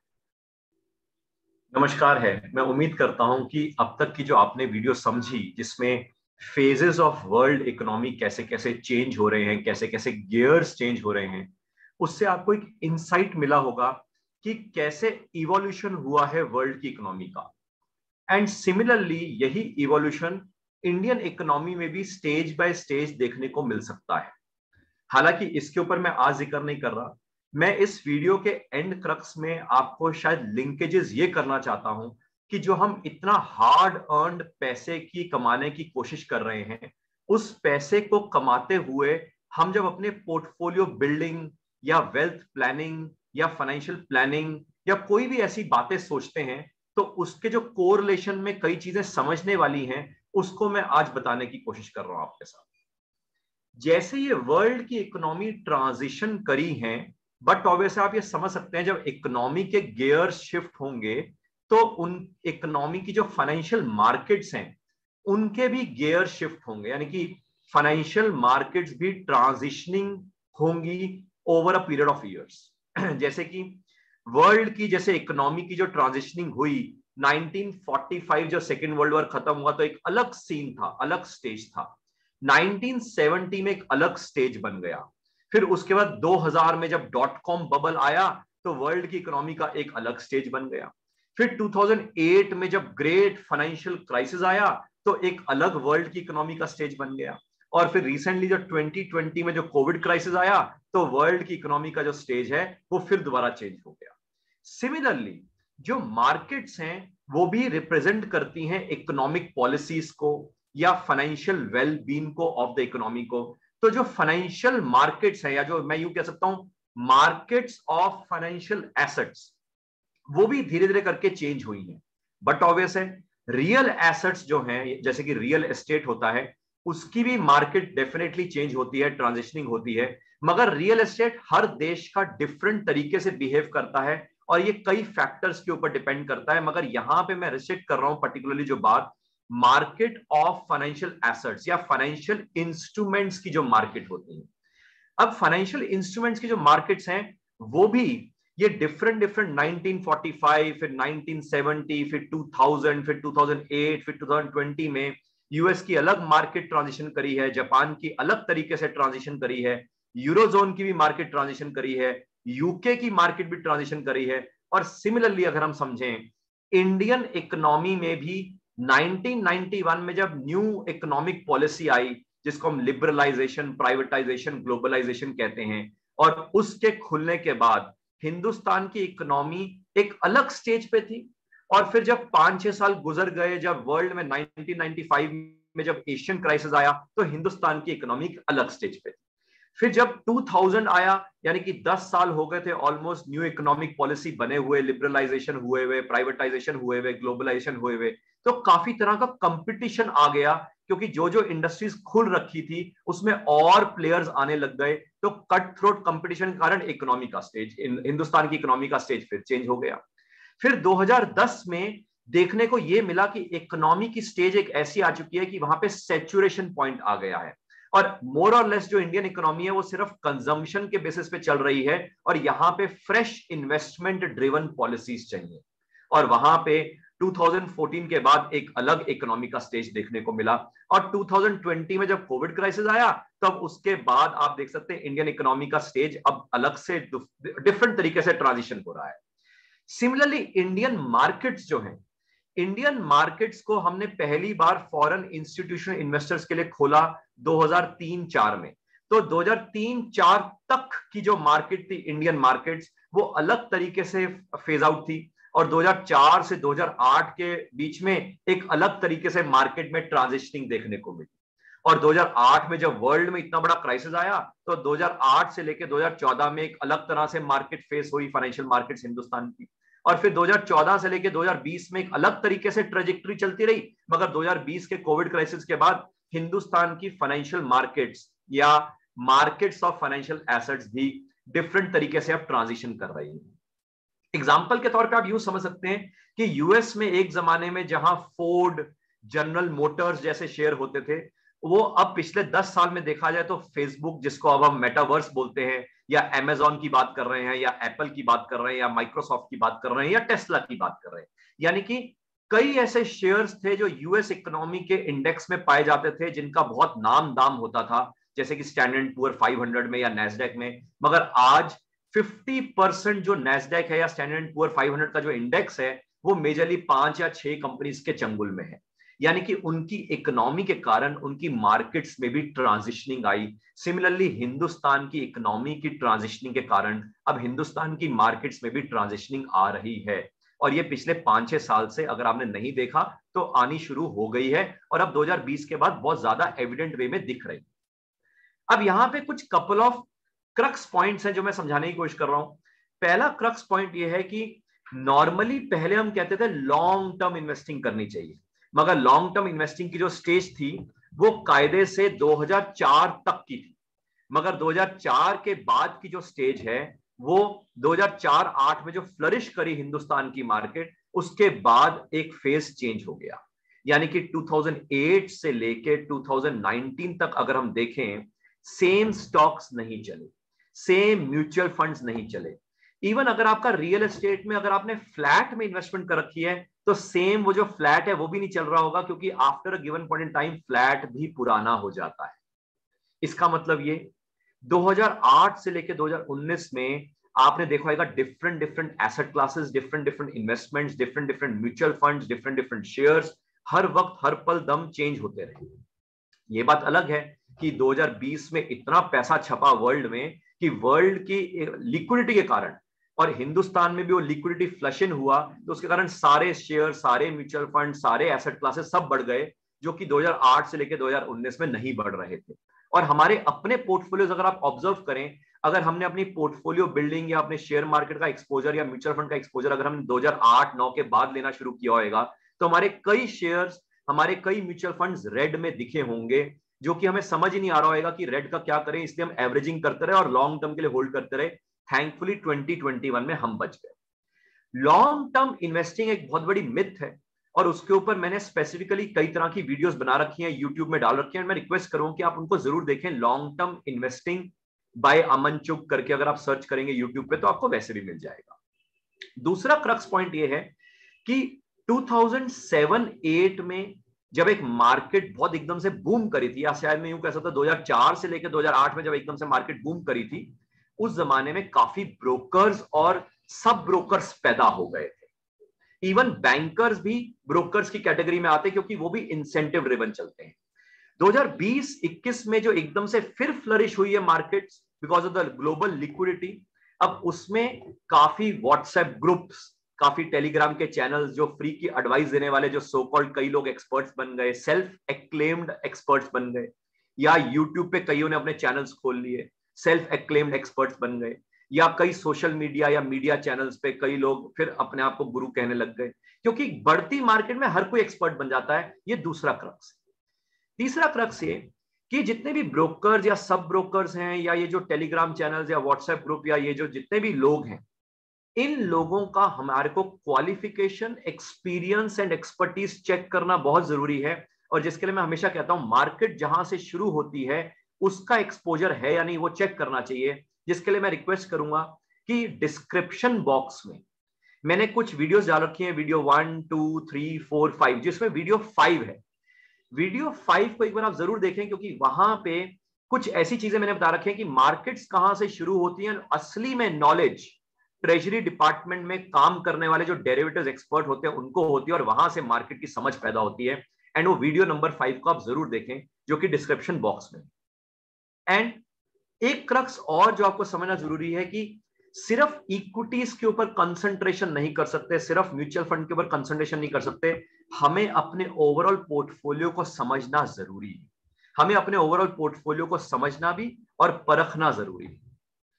नमस्कार है, मैं उम्मीद करता हूं कि अब तक की जो आपने वीडियो समझी, जिसमें फेजेस ऑफ वर्ल्ड इकोनॉमी कैसे कैसे चेंज हो रहे हैं, कैसे कैसे गियर्स चेंज हो रहे हैं, उससे आपको एक इंसाइट मिला होगा कि कैसे इवोल्यूशन हुआ है वर्ल्ड की इकोनॉमी का। एंड सिमिलरली यही इवोल्यूशन इंडियन इकोनॉमी में भी स्टेज बाय स्टेज देखने को मिल सकता है। हालांकि इसके ऊपर मैं आज जिक्र नहीं कर रहा, मैं इस वीडियो के एंड क्रक्स में आपको शायद लिंकेजेस ये करना चाहता हूं कि जो हम इतना हार्ड अर्नड पैसे की कमाने की कोशिश कर रहे हैं, उस पैसे को कमाते हुए हम जब अपने पोर्टफोलियो बिल्डिंग या वेल्थ प्लानिंग या फाइनेंशियल प्लानिंग या कोई भी ऐसी बातें सोचते हैं, तो उसके जो कोरिलेशन में कई चीजें समझने वाली हैं, उसको मैं आज बताने की कोशिश कर रहा हूं आपके साथ। जैसे ये वर्ल्ड की इकोनॉमी ट्रांजिशन करी है, बट ऑब्वियसली आप ये समझ सकते हैं जब इकोनॉमी के गियर शिफ्ट होंगे, तो उन इकोनॉमी की जो फाइनेंशियल मार्केट्स हैं, उनके भी गियर शिफ्ट होंगे, यानी कि फाइनेंशियल मार्केट्स भी ट्रांजिशनिंग होंगी over a period of years. जैसे कि वर्ल्ड की जैसे इकोनॉमी की जो ट्रांजिशनिंग हुई, नाइनटीन फोर्टी फाइव जो सेकेंड वर्ल्ड वॉर खत्म हुआ, तो एक अलग सीन था, अलग स्टेज था। नाइनटीन सेवेंटी में एक अलग स्टेज बन गया। फिर उसके बाद दो हज़ार में जब डॉट कॉम बबल आया, तो वर्ल्ड की इकोनॉमी का एक अलग स्टेज बन गया। फिर टू थाउजेंड एट में जब ग्रेट फाइनेंशियल क्राइसिस आया, तो एक अलग वर्ल्ड की इकोनॉमी का स्टेज बन गया। और फिर रिसेंटली जो ट्वेंटी ट्वेंटी में जो कोविड क्राइसिस आया, तो वर्ल्ड की इकोनॉमी का जो स्टेज है वो फिर दोबारा चेंज हो गया। सिमिलरली जो मार्केट्स हैं वो भी रिप्रेजेंट करती हैं इकोनॉमिक पॉलिसीज को या फाइनेंशियल वेलबींग को ऑफ द इकोनॉमी को। तो जो फाइनेंशियल मार्केट्स है, या जो मैं यूं कह सकता हूं मार्केट्स ऑफ फाइनेंशियल एसेट्स, वो भी धीरे धीरे करके चेंज हुई है। बट ऑब्वियस है रियल एसेट्स जो हैं, जैसे कि रियल एस्टेट होता है, उसकी भी मार्केट डेफिनेटली चेंज होती है, ट्रांजिशनिंग होती है। मगर रियल एस्टेट हर देश का डिफरेंट तरीके से बिहेव करता है, और ये कई फैक्टर्स के ऊपर डिपेंड करता है। मगर यहां पे मैं रिस्ट्रिक्ट कर रहा हूं पर्टिकुलरली जो बात मार्केट ऑफ फाइनेंशियल एसेट्स या फाइनेंशियल इंस्ट्रूमेंट्स की जो मार्केट होती है। अब फाइनेंशियल इंस्ट्रूमेंट्स की जो मार्केट्स हैं, वो भी ये different different nineteen forty five, फिर नाइनटीन सेवेंटी, फिर टू थाउजेंड, फिर टू थाउजेंड एट, फिर टू थाउजेंड ट्वेंटी में यूएस की अलग मार्केट ट्रांजिशन करी है, जापान की अलग तरीके से ट्रांजिशन करी है, यूरोजोन की भी मार्केट ट्रांजिशन करी है, यूके की मार्केट भी ट्रांजिशन करी है। और सिमिलरली अगर हम समझें, इंडियन इकोनॉमी में भी नाइनटीन नाइंटी वन में जब न्यू इकोनॉमिक पॉलिसी आई, जिसको हम लिबरलाइजेशन, प्राइवेटाइजेशन, ग्लोबलाइजेशन कहते हैं, और उसके खुलने के बाद हिंदुस्तान की इकोनॉमी एक अलग स्टेज पे थी। और फिर जब पांच छह साल गुजर गए, जब वर्ल्ड में नाइनटीन नाइंटी फाइव में जब एशियन क्राइसिस आया तो हिंदुस्तान की इकोनॉमी अलग स्टेज पे थी। फिर जब दो हज़ार आया, यानी कि दस साल हो गए थे ऑलमोस्ट न्यू इकोनॉमिक पॉलिसी बने हुए, लिबरलाइजेशन हुए हुए, प्राइवेटाइजेशन हुए हुए, ग्लोबलाइजेशन हुए हुए, तो काफी तरह का कंपटीशन आ गया, क्योंकि जो जो इंडस्ट्रीज खुल रखी थी उसमें और प्लेयर्स आने लग गए। तो कट थ्रोट कंपटीशन के कारण इकोनॉमी का स्टेज, हिंदुस्तान की इकोनॉमी का स्टेज फिर चेंज हो गया। फिर दो हज़ार दस में देखने को यह मिला कि इकोनॉमी की स्टेज एक ऐसी आ चुकी है कि वहां पे सैचुरेशन पॉइंट आ गया है, और मोर और लेस जो इंडियन इकोनॉमी है वो सिर्फ कंजम्पशन के बेसिस पे चल रही है, और यहां पे फ्रेश इन्वेस्टमेंट ड्रिवन पॉलिसीज चाहिए। और वहां पे दो हज़ार चौदह के बाद एक अलग इकोनॉमी का स्टेज देखने को मिला, और दो हज़ार बीस में जब कोविड क्राइसिस आया तब उसके बाद आप देख सकते हैं इंडियन इकोनॉमी का स्टेज अब अलग से डिफरेंट तरीके से ट्रांजिशन हो रहा है। सिमिलरली इंडियन मार्केट्स जो हैं, इंडियन मार्केट्स को हमने पहली बार फॉरेन इंस्टीट्यूशनल इन्वेस्टर्स के लिए खोला दो हज़ार तीन चार में। तो दो हज़ार तीन चार तक की जो मार्केट थी इंडियन मार्केट्स, वो अलग तरीके से फेज आउट थी, और दो हज़ार चार से दो हज़ार आठ के बीच में एक अलग तरीके से मार्केट में ट्रांजिशनिंग देखने को मिली। और दो हज़ार आठ में जब वर्ल्ड में इतना बड़ा क्राइसिस आया तो दो हज़ार आठ से लेकर दो हज़ार चौदह में एक अलग तरह से मार्केट फेस हुई, फाइनेंशियल मार्केट्स हिंदुस्तान की। और फिर दो हज़ार चौदह से लेकर दो हज़ार बीस में एक अलग तरीके से ट्रेजेक्टरी चलती रही, मगर दो हज़ार बीस के कोविड क्राइसिस के बाद हिंदुस्तान की फाइनेंशियल मार्केट्स या मार्केट्स ऑफ फाइनेंशियल एसेट्स भी डिफरेंट तरीके से अब ट्रांजिशन कर रही है। एग्जाम्पल के तौर पे आप यूं समझ सकते हैं कि यूएस में एक जमाने में जहां फोर्ड, जनरल मोटर्स जैसे शेयर होते थे, वो अब पिछले दस साल में देखा जाए तो फेसबुक, जिसको अब हम मेटावर्स बोलते हैं, या अमेजॉन की बात कर रहे हैं, या एप्पल की बात कर रहे हैं, या माइक्रोसॉफ्ट की बात कर रहे हैं, या टेस्ला की बात कर रहे हैं, यानी कि कई ऐसे शेयर्स थे जो यूएस इकोनॉमी के इंडेक्स में पाए जाते थे, जिनका बहुत नाम दाम होता था, जैसे कि स्टैंडर्ड पुअर पाँच सौ में या नैस्डैक में। मगर आज पचास परसेंट जो नैस्डैक है या स्टैंडर्ड पुअर पाँच सौ का जो इंडेक्स है, वो मेजरली पांच या छह कंपनीज के चंगुल में है, यानी कि उनकी इकोनॉमी के कारण उनकी मार्केट्स में भी ट्रांजिशनिंग आई। सिमिलरली हिंदुस्तान की इकोनॉमी की ट्रांजिशनिंग के कारण अब हिंदुस्तान की मार्केट्स में भी ट्रांजिशनिंग आ रही है, और ये पिछले पांच छह साल से अगर आपने नहीं देखा तो आनी शुरू हो गई है, और अब दो हज़ार बीस के बाद बहुत ज्यादा एविडेंट वे में दिख रही है। अब यहां पे कुछ कपल ऑफ क्रक्स पॉइंट्स हैं जो मैं समझाने की कोशिश कर रहा हूं। पहला क्रक्स पॉइंट ये है कि नॉर्मली पहले हम कहते थे लॉन्ग टर्म इन्वेस्टिंग करनी चाहिए, मगर लॉन्ग टर्म इन्वेस्टिंग की जो स्टेज थी वो कायदे से दो हज़ार चार तक की थी, मगर दो हज़ार चार के बाद की जो स्टेज है वो दो हज़ार चार आठ में जो फ्लरिश करी हिंदुस्तान की मार्केट, उसके बाद एक फेज चेंज हो गया। यानी कि दो हज़ार आठ से लेके दो हज़ार उन्नीस तक अगर हम देखें, सेम स्टॉक्स नहीं चले, सेम म्यूचुअल फंड्स नहीं चले। इवन अगर आपका रियल एस्टेट में अगर आपने फ्लैट में इन्वेस्टमेंट कर रखी है तो सेम वो जो फ्लैट है वो भी नहीं चल रहा होगा, क्योंकि after a given point in time flat भी पुराना हो जाता है। इसका मतलब ये दो हज़ार आठ से लेकर दो हज़ार उन्नीस में आपने देखा होगा different different asset classes, different different investments, different different mutual funds, different different shares हर वक्त हर पल दम चेंज होते रहे। ये बात अलग है कि दो हज़ार बीस में इतना पैसा छपा वर्ल्ड में कि वर्ल्ड की लिक्विडिटी के कारण, और हिंदुस्तान में भी वो लिक्विडिटी फ्लश इन हुआ, तो उसके कारण सारे शेयर, सारे म्यूचुअल फंड, सारे एसेट क्लासेस सब बढ़ गए, जो कि दो हज़ार आठ से लेकर दो हज़ार उन्नीस में नहीं बढ़ रहे थे। और हमारे अपने पोर्टफोलियोज अगर आप ऑब्जर्व करें, अगर हमने अपनी पोर्टफोलियो बिल्डिंग या अपने शेयर मार्केट का एक्सपोजर या म्यूचुअल फंड का एक्सपोजर अगर हमने दो हज़ार आठ नौ के बाद लेना शुरू किया होगा, तो हमारे कई शेयर्स, हमारे कई म्यूचुअल फंड्स रेड में दिखे होंगे, जो कि हमें समझ ही नहीं आ रहा होगा कि रेड का क्या करें, इसलिए हम एवरेजिंग करते रहे और लॉन्ग टर्म के लिए होल्ड करते रहे। थैंकफुली दो हज़ार इक्कीस में हम बच गए। लॉन्ग टर्म इन्वेस्टिंग एक बहुत बड़ी मिथ है, और उसके ऊपर मैंने स्पेसिफिकली कई तरह की वीडियोस बना रखी हैं, यूट्यूब में डाल रखी हैं। मैं रिक्वेस्ट करूंगा कि आप उनको जरूर देखें। Long term investing by Aman Chugh करके अगर आप सर्च करेंगे यूट्यूब पे तो आपको वैसे भी मिल जाएगा। दूसरा क्रक्स पॉइंट ये है कि दो हज़ार सात आठ में जब एक मार्केट बहुत एकदम से बूम करी थी, या शायद मैं यूं कह सकता हूं दो हज़ार चार से लेकर दो हज़ार आठ में जब एकदम से मार्केट बूम करी थी, उस जमाने में काफी ब्रोकर्स और सब ब्रोकर्स पैदा हो गए थे। इवन बैंकर्स भी ब्रोकर्स की कैटेगरी में आते, क्योंकि वो भी इंसेंटिव ड्रिवन चलते हैं। दो हज़ार बीस इक्कीस में जो एकदम से फिर फ्लरिश हुई है markets because of the global liquidity, अब उसमें काफी व्हाट्सएप ग्रुप्स, काफी टेलीग्राम के चैनल्स जो फ्री की एडवाइस देने वाले, जो सो कॉल्ड कई लोग एक्सपर्ट्स बन गए, सेल्फ एक्लेम्ड एक्सपर्ट्स बन गए, या यूट्यूब पे कईयों ने अपने चैनल्स खोल लिए, सेल्फ एक्लेम्ड एक्सपर्ट्स बन गए, या कई सोशल मीडिया या मीडिया चैनल्स पे कई लोग फिर अपने आप को गुरु कहने लग गए, क्योंकि बढ़ती मार्केट में हर कोई एक्सपर्ट बन जाता है। ये दूसरा क्रक्स। तीसरा क्रक्स ये कि जितने भी ब्रोकर्स या सब ब्रोकर्स हैं, या ये जो टेलीग्राम चैनल्स या व्हाट्सएप ग्रुप, या ये जो जितने भी लोग हैं, इन लोगों का हमारे को qualification, experience and expertise check करना बहुत जरूरी है। और जिसके लिए मैं हमेशा कहता हूं, मार्केट जहां से शुरू होती है उसका एक्सपोजर है या नहीं वो चेक करना चाहिए। जिसके लिए मैं रिक्वेस्ट करूंगा कि डिस्क्रिप्शन बॉक्स में मैंने कुछ वीडियोस डाल रखी हैं, video one two three four five, जिसमें वीडियो फाइव है। वीडियो फाइव को एक बार आप जरूर देखें, क्योंकि वहां पे कुछ ऐसी चीजें मैंने बता रखी हैं कि मार्केट्स कहां से शुरू होती हैं। असली में नॉलेज ट्रेजरी डिपार्टमेंट में काम करने वाले जो डेरिवेटिव्स एक्सपर्ट होते हैं उनको होती है, और वहां से मार्केट की समझ पैदा होती है। एंड वो वीडियो नंबर फाइव को आप जरूर देखें, जो कि डिस्क्रिप्शन बॉक्स में। एंड एक क्रक्स और जो आपको समझना जरूरी है कि सिर्फ इक्विटीज के ऊपर कंसंट्रेशन नहीं कर सकते, सिर्फ म्यूचुअल फंड के ऊपर कंसंट्रेशन नहीं कर सकते, हमें अपने ओवरऑल पोर्टफोलियो को समझना जरूरी है। हमें अपने ओवरऑल पोर्टफोलियो को समझना भी और परखना जरूरी है।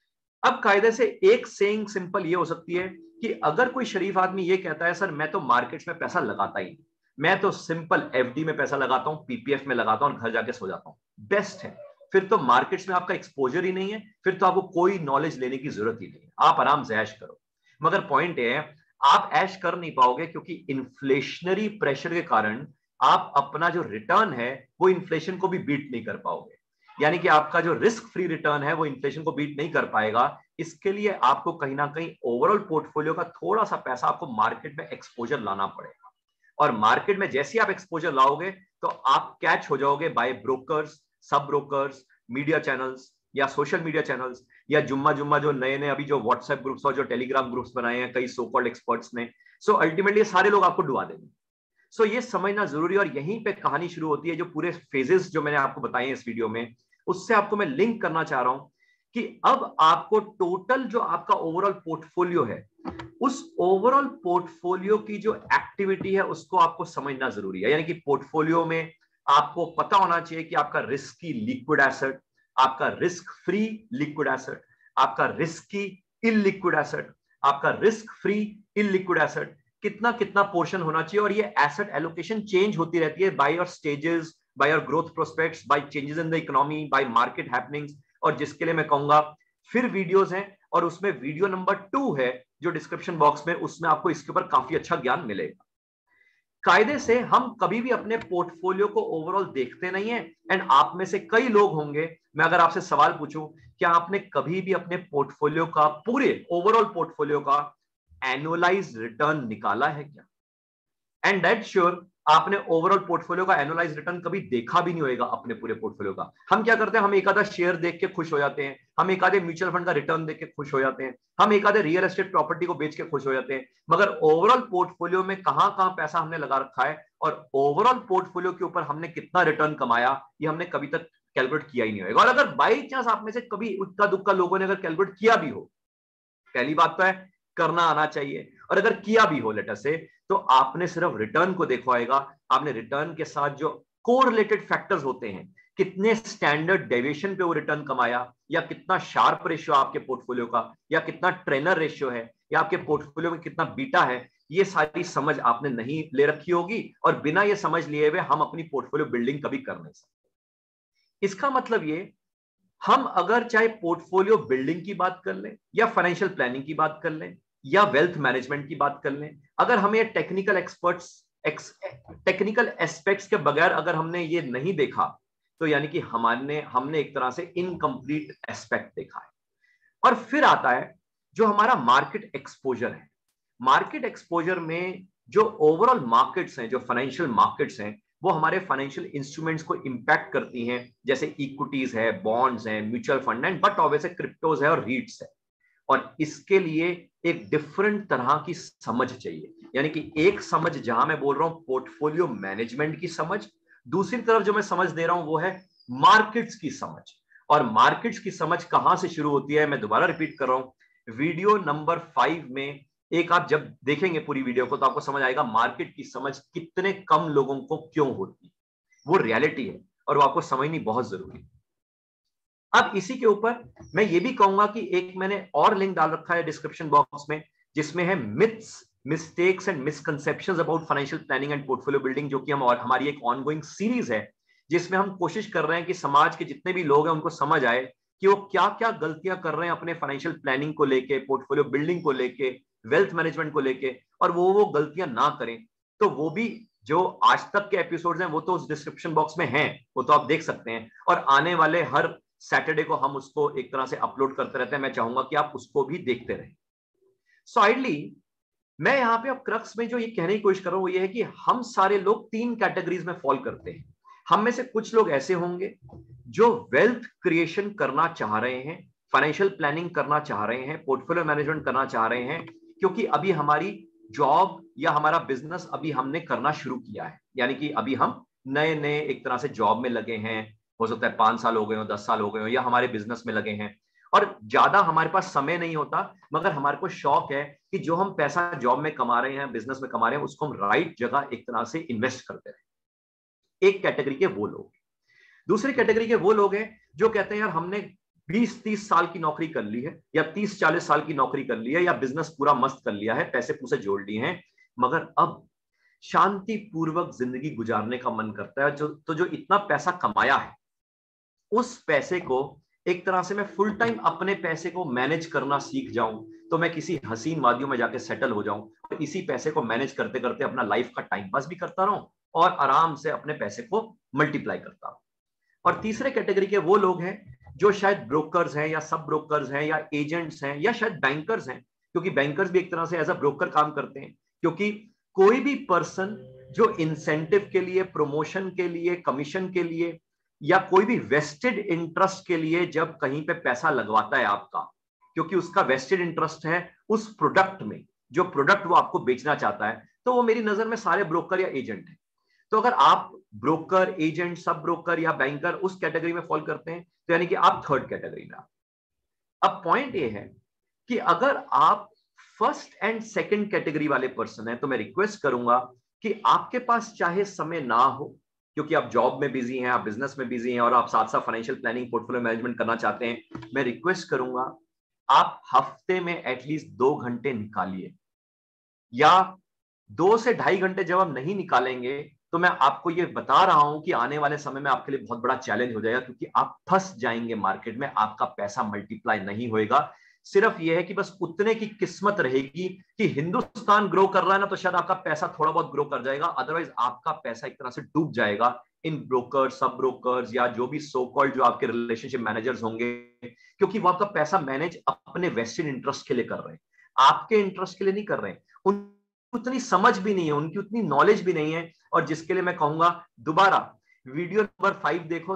अब कायदे से एक सेइंग सिंपल ये हो सकती है कि अगर कोई शरीफ आदमी ये कहता है, सर मैं तो मार्केट्स में पैसा लगाता ही, मैं तो सिंपल एफडी में पैसा लगाता हूं, पीपीएफ में लगाता हूं और घर जाके सो जाता हूं, बेस्ट है। फिर तो मार्केट्स में आपका एक्सपोजर ही नहीं है, फिर तो आपको कोई नॉलेज लेने की जरूरत ही नहीं है, आप आराम से ऐश करो। मगर पॉइंट ये है, आप ऐश कर नहीं पाओगे, क्योंकि इन्फ्लेशनरी प्रेशर के कारण आप अपना जो रिटर्न है वो इन्फ्लेशन को भी बीट नहीं कर पाओगे। यानी कि आपका जो रिस्क फ्री रिटर्न है वो इन्फ्लेशन को बीट नहीं कर पाएगा। इसके लिए आपको कहीं ना कहीं ओवरऑल पोर्टफोलियो का थोड़ा सा पैसा आपको मार्केट में एक्सपोजर लाना पड़ेगा। और मार्केट में जैसे आप एक्सपोजर लाओगे तो आप कैच हो जाओगे बाय ब्रोकर्स, सब ब्रोकर्स, मीडिया चैनल्स या सोशल मीडिया चैनल्स, या जुम्मा जुम्मा जो नए नए अभी जो व्हाट्सएप ग्रुप्स और जो टेलीग्राम ग्रुप्स बनाए हैं कई सो कॉल्ड एक्सपर्ट्स ने। सो अल्टीमेटली सारे लोग आपको डुबा देंगे। सो ये समझना जरूरी है, और यहीं पे कहानी शुरू होती है। जो पूरे फेजेस जो मैंने आपको बताए हैं इस वीडियो में, उससे आपको मैं लिंक करना चाह रहा हूं कि अब आपको टोटल जो आपका ओवरऑल पोर्टफोलियो है, उस ओवरऑल पोर्टफोलियो की जो एक्टिविटी है उसको आपको समझना जरूरी है। यानी कि पोर्टफोलियो में आपको पता होना चाहिए कि आपका रिस्की लिक्विड एसेट, आपका रिस्क फ्री लिक्विड एसेट, आपका रिस्की इलिक्विड एसेट, आपका रिस्क फ्री इलिक्विड एसेट, कितना कितना पोर्शन होना चाहिए। और ये एसेट एलोकेशन चेंज होती रहती है by your stages, by your growth prospects, by changes in the economy, by market happenings. और जिसके लिए मैं कहूंगा फिर वीडियोस हैं, और उसमें वीडियो नंबर टू है जो डिस्क्रिप्शन बॉक्स में, उसमें आपको इसके ऊपर काफी अच्छा ज्ञान मिलेगा। कायदे से हम कभी भी अपने पोर्टफोलियो को ओवरऑल देखते नहीं है। एंड आप में से कई लोग होंगे, मैं अगर आपसे सवाल पूछूं, क्या आपने कभी भी अपने पोर्टफोलियो का, पूरे ओवरऑल पोर्टफोलियो का एनुअलाइज्ड रिटर्न निकाला है क्या? एंड दैट श्योर आपने ओवरऑल पोर्टफोलियो का एनुअलाइज रिटर्न कभी देखा भी नहीं होगा अपने पूरे पोर्टफोलियो का। हम क्या करते हैं, हम एक आधा शेयर देख के खुश हो जाते हैं, हम एक आधे म्यूचुअल फंड का रिटर्न देख के खुश हो जाते हैं, हम एक आधे रियल एस्टेट प्रॉपर्टी को बेच के खुश हो जाते हैं। मगर ओवरऑल पोर्टफोलियो में कहां कहां पैसा हमने लगा रखा है और ओवरऑल पोर्टफोलियो के ऊपर हमने कितना रिटर्न कमाया, ये हमने कभी तक कैलकुलेट किया ही नहीं होगा। और अगर बाई चांस आप में से कभी उक्का दुक्का लोगों ने अगर कैलकुलेट किया भी हो, पहली बात तो है करना आना चाहिए, और अगर किया भी हो लेटर से, तो आपने सिर्फ रिटर्न को देखा होगा। आपने रिटर्न के साथ जो कोरिलेटेड फैक्टर्स होते हैं, कितने स्टैंडर्ड डेविएशन पे वो रिटर्न कमाया, या कितना शार्प रेशियो आपके पोर्टफोलियो का, या कितना ट्रेनर रेशियो है, या आपके पोर्टफोलियो में कितना बीटा है, ये सारी समझ आपने नहीं ले रखी होगी। और बिना ये समझ लिए हुए हम अपनी पोर्टफोलियो बिल्डिंग कभी कर नहीं सकते। इसका मतलब ये, हम अगर चाहे पोर्टफोलियो बिल्डिंग की बात कर लें, या फाइनेंशियल प्लानिंग की बात कर लें, या वेल्थ मैनेजमेंट की बात कर लें, अगर हमें टेक्निकल एक्सपर्ट्स टेक्निकल एस्पेक्ट्स के बगैर अगर हमने ये नहीं देखा, तो यानी कि हमारे हमने एक तरह से इनकम्प्लीट एस्पेक्ट देखा है। और फिर आता है जो हमारा मार्केट एक्सपोजर है। मार्केट एक्सपोजर में जो ओवरऑल मार्केट्स हैं, जो फाइनेंशियल मार्केट्स हैं, वो हमारे फाइनेंशियल इंस्ट्रूमेंट्स को इंपैक्ट करती हैं, जैसे इक्विटीज है, बॉन्ड्स हैं, म्यूचुअल फंड है, बट ऑब्वियसली क्रिप्टोज है और रीट्स है। और इसके लिए एक डिफरेंट तरह की समझ चाहिए। यानी कि एक समझ जहां मैं बोल रहा हूं पोर्टफोलियो मैनेजमेंट की समझ, दूसरी तरफ जो मैं समझ दे रहा हूं वो है मार्केट्स की समझ। और मार्केट्स की समझ कहां से शुरू होती है, मैं दोबारा रिपीट कर रहा हूं, वीडियो नंबर फाइव में एक आप जब देखेंगे पूरी वीडियो को तो आपको समझ आएगा मार्केट की समझ कितने कम लोगों को क्यों होती, वो रियलिटी है और वो आपको समझनी बहुत जरूरी है। अब इसी के ऊपर मैं ये भी कहूंगा कि एक मैंने और लिंक डाल रखा है डिस्क्रिप्शन बॉक्स में, जिसमें है myths, mistakes and misconceptions about financial planning and portfolio building, जो कि हम और हमारी एक ऑनगोइंग सीरीज है, जिसमें हम कोशिश कर रहे हैं कि समाज के जितने भी लोग हैं उनको समझ आए कि वो क्या क्या गलतियां कर रहे हैं अपने फाइनेंशियल प्लानिंग को लेके, पोर्टफोलियो बिल्डिंग को लेके, वेल्थ मैनेजमेंट को लेके, और वो वो गलतियां ना करें। तो वो भी जो आज तक के एपिसोड्स हैं वो तो उस डिस्क्रिप्शन बॉक्स में हैं, वो तो आप देख सकते हैं, और आने वाले हर सैटरडे को हम उसको एक तरह से अपलोड करते रहते हैं। मैं चाहूंगा कि आप उसको भी देखते रहें। सो आइडली मैं यहां पे अब क्रक्स में जो ये कहने की कोशिश कर रहा हूं वो ये है कि हम सारे लोग तीन कैटेगरीज में फॉल करते हैं। हम में से कुछ लोग ऐसे होंगे जो वेल्थ क्रिएशन करना चाह रहे हैं, फाइनेंशियल प्लानिंग करना चाह रहे हैं, पोर्टफोलियो मैनेजमेंट करना चाह रहे हैं, क्योंकि अभी हमारी जॉब या हमारा बिजनेस अभी हमने करना शुरू किया है, यानी कि अभी हम नए नए एक तरह से जॉब में लगे हैं, हो सकता है पांच साल हो गए हो, दस साल हो गए हो, या हमारे बिजनेस में लगे हैं, और ज्यादा हमारे पास समय नहीं होता, मगर हमारे को शौक है कि जो हम पैसा जॉब में कमा रहे हैं, बिजनेस में कमा रहे हैं, उसको हम राइट जगह एक तरह से इन्वेस्ट करते रहे। एक कैटेगरी के वो लोग। दूसरी कैटेगरी के वो लोग हैं जो कहते हैं यार हमने बीस तीस साल की नौकरी कर ली है, या तीस चालीस साल की नौकरी कर ली है, या बिजनेस पूरा मस्त कर लिया है, पैसे पूसे जोड़ लिए हैं, मगर अब शांति पूर्वक जिंदगी गुजारने का मन करता है। जो तो जो इतना पैसा कमाया है उस पैसे को एक तरह से मैं फुल टाइम अपने पैसे को मैनेज करना सीख जाऊं, तो मैं किसी हसीन वादियों में जाके सेटल हो जाऊं और इसी पैसे को मैनेज करते करते अपना लाइफ का टाइम पास भी करता रहूं और आराम से अपने पैसे को मल्टीप्लाई करता हूं। और तीसरे कैटेगरी के वो लोग हैं जो शायद ब्रोकर्स हैं, या सब ब्रोकर्स हैं, या एजेंट्स हैं, या शायद बैंकर्स हैं, क्योंकि बैंकर्स भी एक तरह से एज अ ब्रोकर काम करते हैं। क्योंकि कोई भी पर्सन जो इंसेंटिव के लिए, प्रमोशन के लिए, कमीशन के लिए, या कोई भी वेस्टेड इंटरेस्ट के लिए जब कहीं पे पैसा लगवाता है आपका, क्योंकि उसका वेस्टेड इंटरेस्ट है उस प्रोडक्ट में, जो प्रोडक्ट वो आपको बेचना चाहता है, तो वो मेरी नजर में सारे ब्रोकर या एजेंट हैं। तो अगर आप ब्रोकर, एजेंट, सब ब्रोकर या बैंकर उस कैटेगरी में फॉल करते हैं, तो यानी कि आप थर्ड कैटेगरी में। अब पॉइंट ये है कि अगर आप फर्स्ट एंड सेकंड कैटेगरी वाले पर्सन हैं, तो मैं रिक्वेस्ट करूंगा कि आपके पास चाहे समय ना हो, क्योंकि आप जॉब में बिजी हैं, आप बिजनेस में बिजी हैं, और आप साथ साथ फाइनेंशियल प्लानिंग, पोर्टफोलियो मैनेजमेंट करना चाहते हैं, मैं रिक्वेस्ट करूंगा आप हफ्ते में एटलीस्ट दो घंटे निकालिए, या दो से ढाई घंटे जब आप नहीं निकालेंगे तो मैं आपको ये बता रहा हूं कि आने वाले समय में आपके लिए बहुत बड़ा चैलेंज हो जाएगा, क्योंकि आप फंस जाएंगे मार्केट में, आपका पैसा मल्टीप्लाई नहीं होएगा। सिर्फ ये है कि बस उतने की किस्मत रहेगी कि हिंदुस्तान ग्रो कर रहा है ना, तो शायद आपका पैसा थोड़ा बहुत ग्रो कर जाएगा, अदरवाइज आपका पैसा एक तरह से डूब जाएगा इन ब्रोकर्स, सब ब्रोकर्स, या जो भी सो कॉल्ड जो आपके रिलेशनशिप मैनेजर्स होंगे, क्योंकि वो आपका पैसा मैनेज अपने वेस्टेड इंटरेस्ट के लिए कर रहे हैं, आपके इंटरेस्ट के लिए नहीं कर रहे हैं। उन उतनी समझ भी नहीं है, उनकी उतनी नॉलेज भी नहीं है, और जिसके लिए मैं कहूंगा दोबारा वीडियो नंबर फाइव देखो,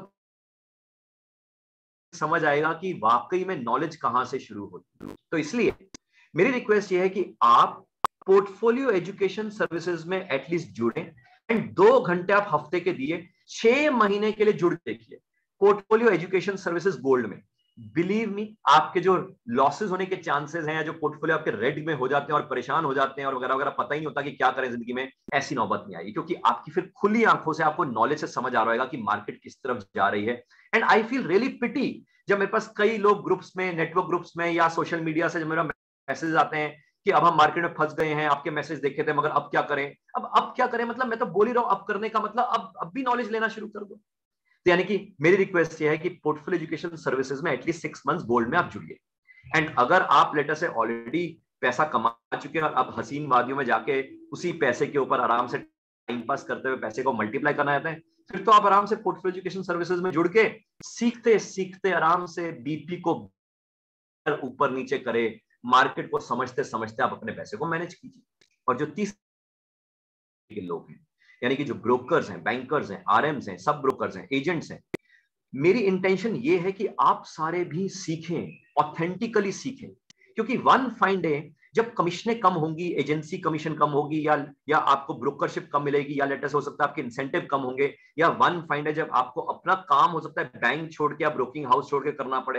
समझ आएगा कि वाकई में नॉलेज कहां से शुरू होती है। तो इसलिए मेरी रिक्वेस्ट ये है कि आप पोर्टफोलियो एजुकेशन सर्विसेज में एटलीस्ट जुड़ें, एंड दो घंटे आप हफ्ते के दिए छह महीने के लिए जुड़ देखिए पोर्टफोलियो एजुकेशन सर्विसेज गोल्ड में। बिलीव मी, आपके जो लॉसेस होने के चांसेस हैं, जो पोर्टफोलियो आपके रेड में हो जाते हैं और परेशान हो जाते हैं और वगैरह वगैरह, पता ही नहीं होता कि क्या करें जिंदगी में, ऐसी नौबत नहीं आएगी, क्योंकि आपकी फिर खुली आंखों से आपको नॉलेज से समझ आ रहा है कि मार्केट किस तरफ जा रही है। And I feel really pity जब मेरे पास कई लोग ग्रुप्स में, नेटवर्क ग्रुप्स में, या सोशल मीडिया से जब मेरा मैसेज आते हैं कि अब हम मार्केट में फंस गए हैं, आपके मैसेज देखे थे मगर अब क्या करें। अब अब क्या करें मतलब मैं तो बोल ही रहा हूं, अब करने का मतलब अब अब भी नॉलेज लेना शुरू कर दो। तो यानी कि मेरी रिक्वेस्ट ये है कि पोर्टफोलियो एजुकेशन सर्विसेज में एटलीस्ट सिक्स मंथ्स गोल्ड में आप जुड़िए। एंड अगर आप लेटर से ऑलरेडी पैसा कमा चुके हैं और अब हसीन वादियों में जाके उसी पैसे के ऊपर आराम से टाइम पास करते हुए पैसे को मल्टीप्लाई करना चाहते हैं, फिर तो आप आराम से पोर्टफोलियो एजुकेशन सर्विसेज में जुड़ के सीखते सीखते आराम से बीपी को ऊपर नीचे करे, मार्केट को समझते समझते आप अपने पैसे को मैनेज कीजिए। और जो तीसरे के लोग हैं, यानी कि जो ब्रोकर्स हैं, बैंकर्स हैं, आरएम्स हैं, सब ब्रोकर्स हैं, एजेंट्स हैं, मेरी इंटेंशन ये है कि आप सारे भी सीखें, ऑथेंटिकली सीखें, क्योंकि वन फाइन डे जब कमीशनें कम होंगी, एजेंसी कमीशन कम होगी, या या आपको ब्रोकरशिप कम मिलेगी, या लेटर से हो सकता है आपके इंसेंटिव कम होंगे, या वन फाइन डे जब आपको अपना काम हो सकता है बैंक छोड़ के या ब्रोकिंग हाउस छोड़ के करना पड़े,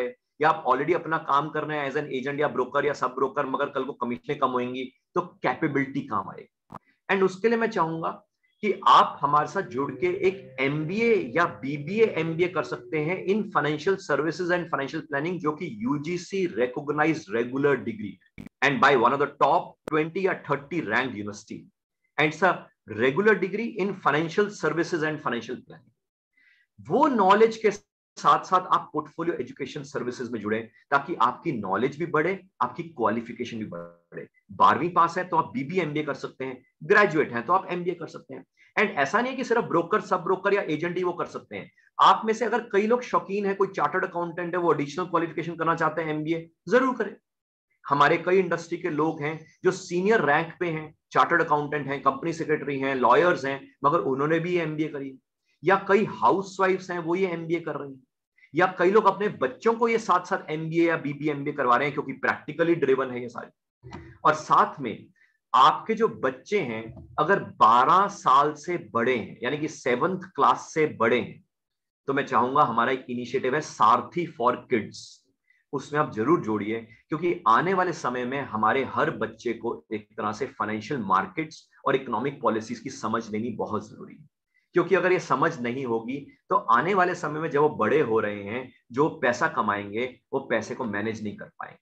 या आप ऑलरेडी अपना काम कर रहे हैं एज एन एजेंट या ब्रोकर या सब ब्रोकर, मगर कल को कमीशनें कम होंगी तो कैपेबिलिटी काम आएगी। एंड उसके लिए मैं चाहूंगा कि आप हमारे साथ जुड़ के एक एमबीए या बीबीए एमबीए कर सकते हैं in financial services and financial planning, जो कि UGC recognised regular degree and by one of the top twenty या thirty rank university, and it's a regular degree in financial services and financial planning. वो knowledge के साथ साथ आप portfolio education services में जुड़े ताकि आपकी नॉलेज भी बढ़े, आपकी क्वालिफिकेशन भी बढ़े। बारहवीं पास है तो आप बीबीए एमबीए कर सकते हैं, ग्रेजुएट हैं तो आप एमबीए कर सकते हैं। एंड ऐसा नहीं है कि सिर्फ ब्रोकर सब ब्रोकर या एजेंट ही वो कर सकते हैं। आप में से अगर कई लोग शौकीन है, कोई चार्टर्ड अकाउंटेंट है, वो एडिशनल क्वालिफिकेशन करना चाहते हैं एमबीए, जरूर करें। हमारे कई इंडस्ट्री के लोग हैं जो सीनियर रैंक पे हैं, चार्टर्ड अकाउंटेंट हैं, कंपनी सेक्रेटरी हैं, लॉयर्स हैं, मगर उन्होंने भी एमबीए करी। या कई हाउसवाइफ्स हैं, वो ये एमबीए कर रही हैं। या कई लोग अपने बच्चों को ये साथ साथ एमबीए या बीबीए एमबीए करवा रहे हैं, क्योंकि प्रैक्टिकली ड्रिवन है ये सारी। और साथ में आपके जो बच्चे हैं अगर बारह साल से बड़े हैं, यानी कि सेवंथ क्लास से बड़े हैं, तो मैं चाहूंगा हमारा एक इनिशिएटिव है सारथी फॉर किड्स, उसमें आप जरूर जोड़िए, क्योंकि आने वाले समय में हमारे हर बच्चे को एक तरह से फाइनेंशियल मार्केट्स और इकोनॉमिक पॉलिसीज की समझ लेनी बहुत जरूरी है। क्योंकि अगर ये समझ नहीं होगी तो आने वाले समय में जब वो बड़े हो रहे हैं, जो पैसा कमाएंगे वो पैसे को मैनेज नहीं कर पाएंगे।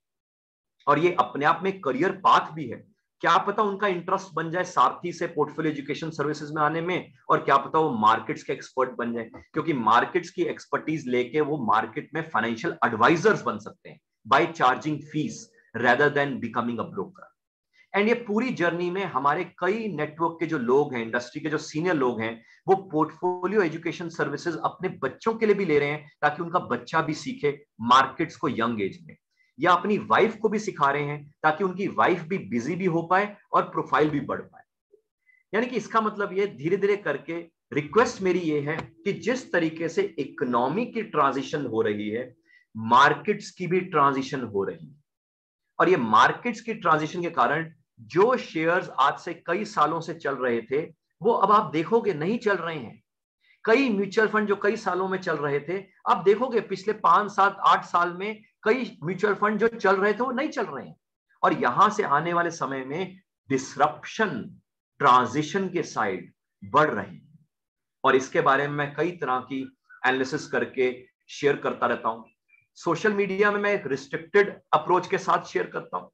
और ये अपने आप में करियर पाथ भी है। क्या पता उनका इंटरेस्ट बन जाए सारथी से पोर्टफोलियो एजुकेशन सर्विसेज में आने में, और क्या पता वो मार्केट्स के एक्सपर्ट बन जाए, क्योंकि मार्केट्स की एक्सपर्टीज लेके वो मार्केट में फाइनेंशियल एडवाइजर्स बन सकते हैं by charging fees rather than becoming a broker. And ये पूरी जर्नी में हमारे कई नेटवर्क के जो लोग हैं, इंडस्ट्री के जो सीनियर लोग हैं, वो पोर्टफोलियो एजुकेशन सर्विसेज अपने बच्चों के लिए भी ले रहे हैं ताकि उनका बच्चा भी सीखे मार्केट्स को यंग एज में, या अपनी वाइफ को भी सिखा रहे हैं ताकि उनकी वाइफ भी बिजी भी हो पाए और प्रोफाइल भी बढ़ पाए। यानी कि इसका मतलब ये धीरे धीरे करके रिक्वेस्ट मेरी ये है कि जिस तरीके से इकोनॉमी की ट्रांजिशन हो रही है, मार्केट्स की भी ट्रांजिशन हो रही है। और ये मार्केट्स की ट्रांजिशन के कारण जो शेयर्स आज से कई सालों से चल रहे थे, वो अब आप देखोगे नहीं चल रहे हैं। कई म्यूचुअल फंड जो कई सालों में चल रहे थे, आप देखोगे पिछले पांच सात आठ साल में कई म्यूचुअल फंड जो चल रहे थे वो नहीं चल रहे हैं। और यहां से आने वाले समय में डिसरप्शन, ट्रांजिशन के साइड बढ़ रही है। और इसके बारे में मैं कई तरह की एनालिसिस करके शेयर करता रहता हूं। सोशल मीडिया में मैं एक रिस्ट्रिक्टेड अप्रोच के साथ शेयर करता हूं,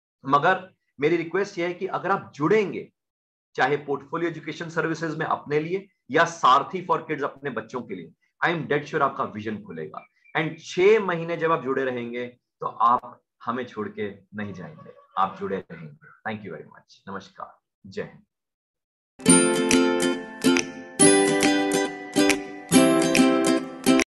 मगर मेरी रिक्वेस्ट यह है कि अगर आप जुड़ेंगे, चाहे पोर्टफोलियो एजुकेशन सर्विसेज में अपने लिए या सारथी फॉर किड्स अपने बच्चों के लिए, आई एम डेड श्योर आपका विजन खुलेगा। एंड छह महीने जब आप जुड़े रहेंगे तो आप हमें छोड़ के नहीं जाएंगे, आप जुड़े रहेंगे। Thank you very much. नमस्कार, जय हिंद।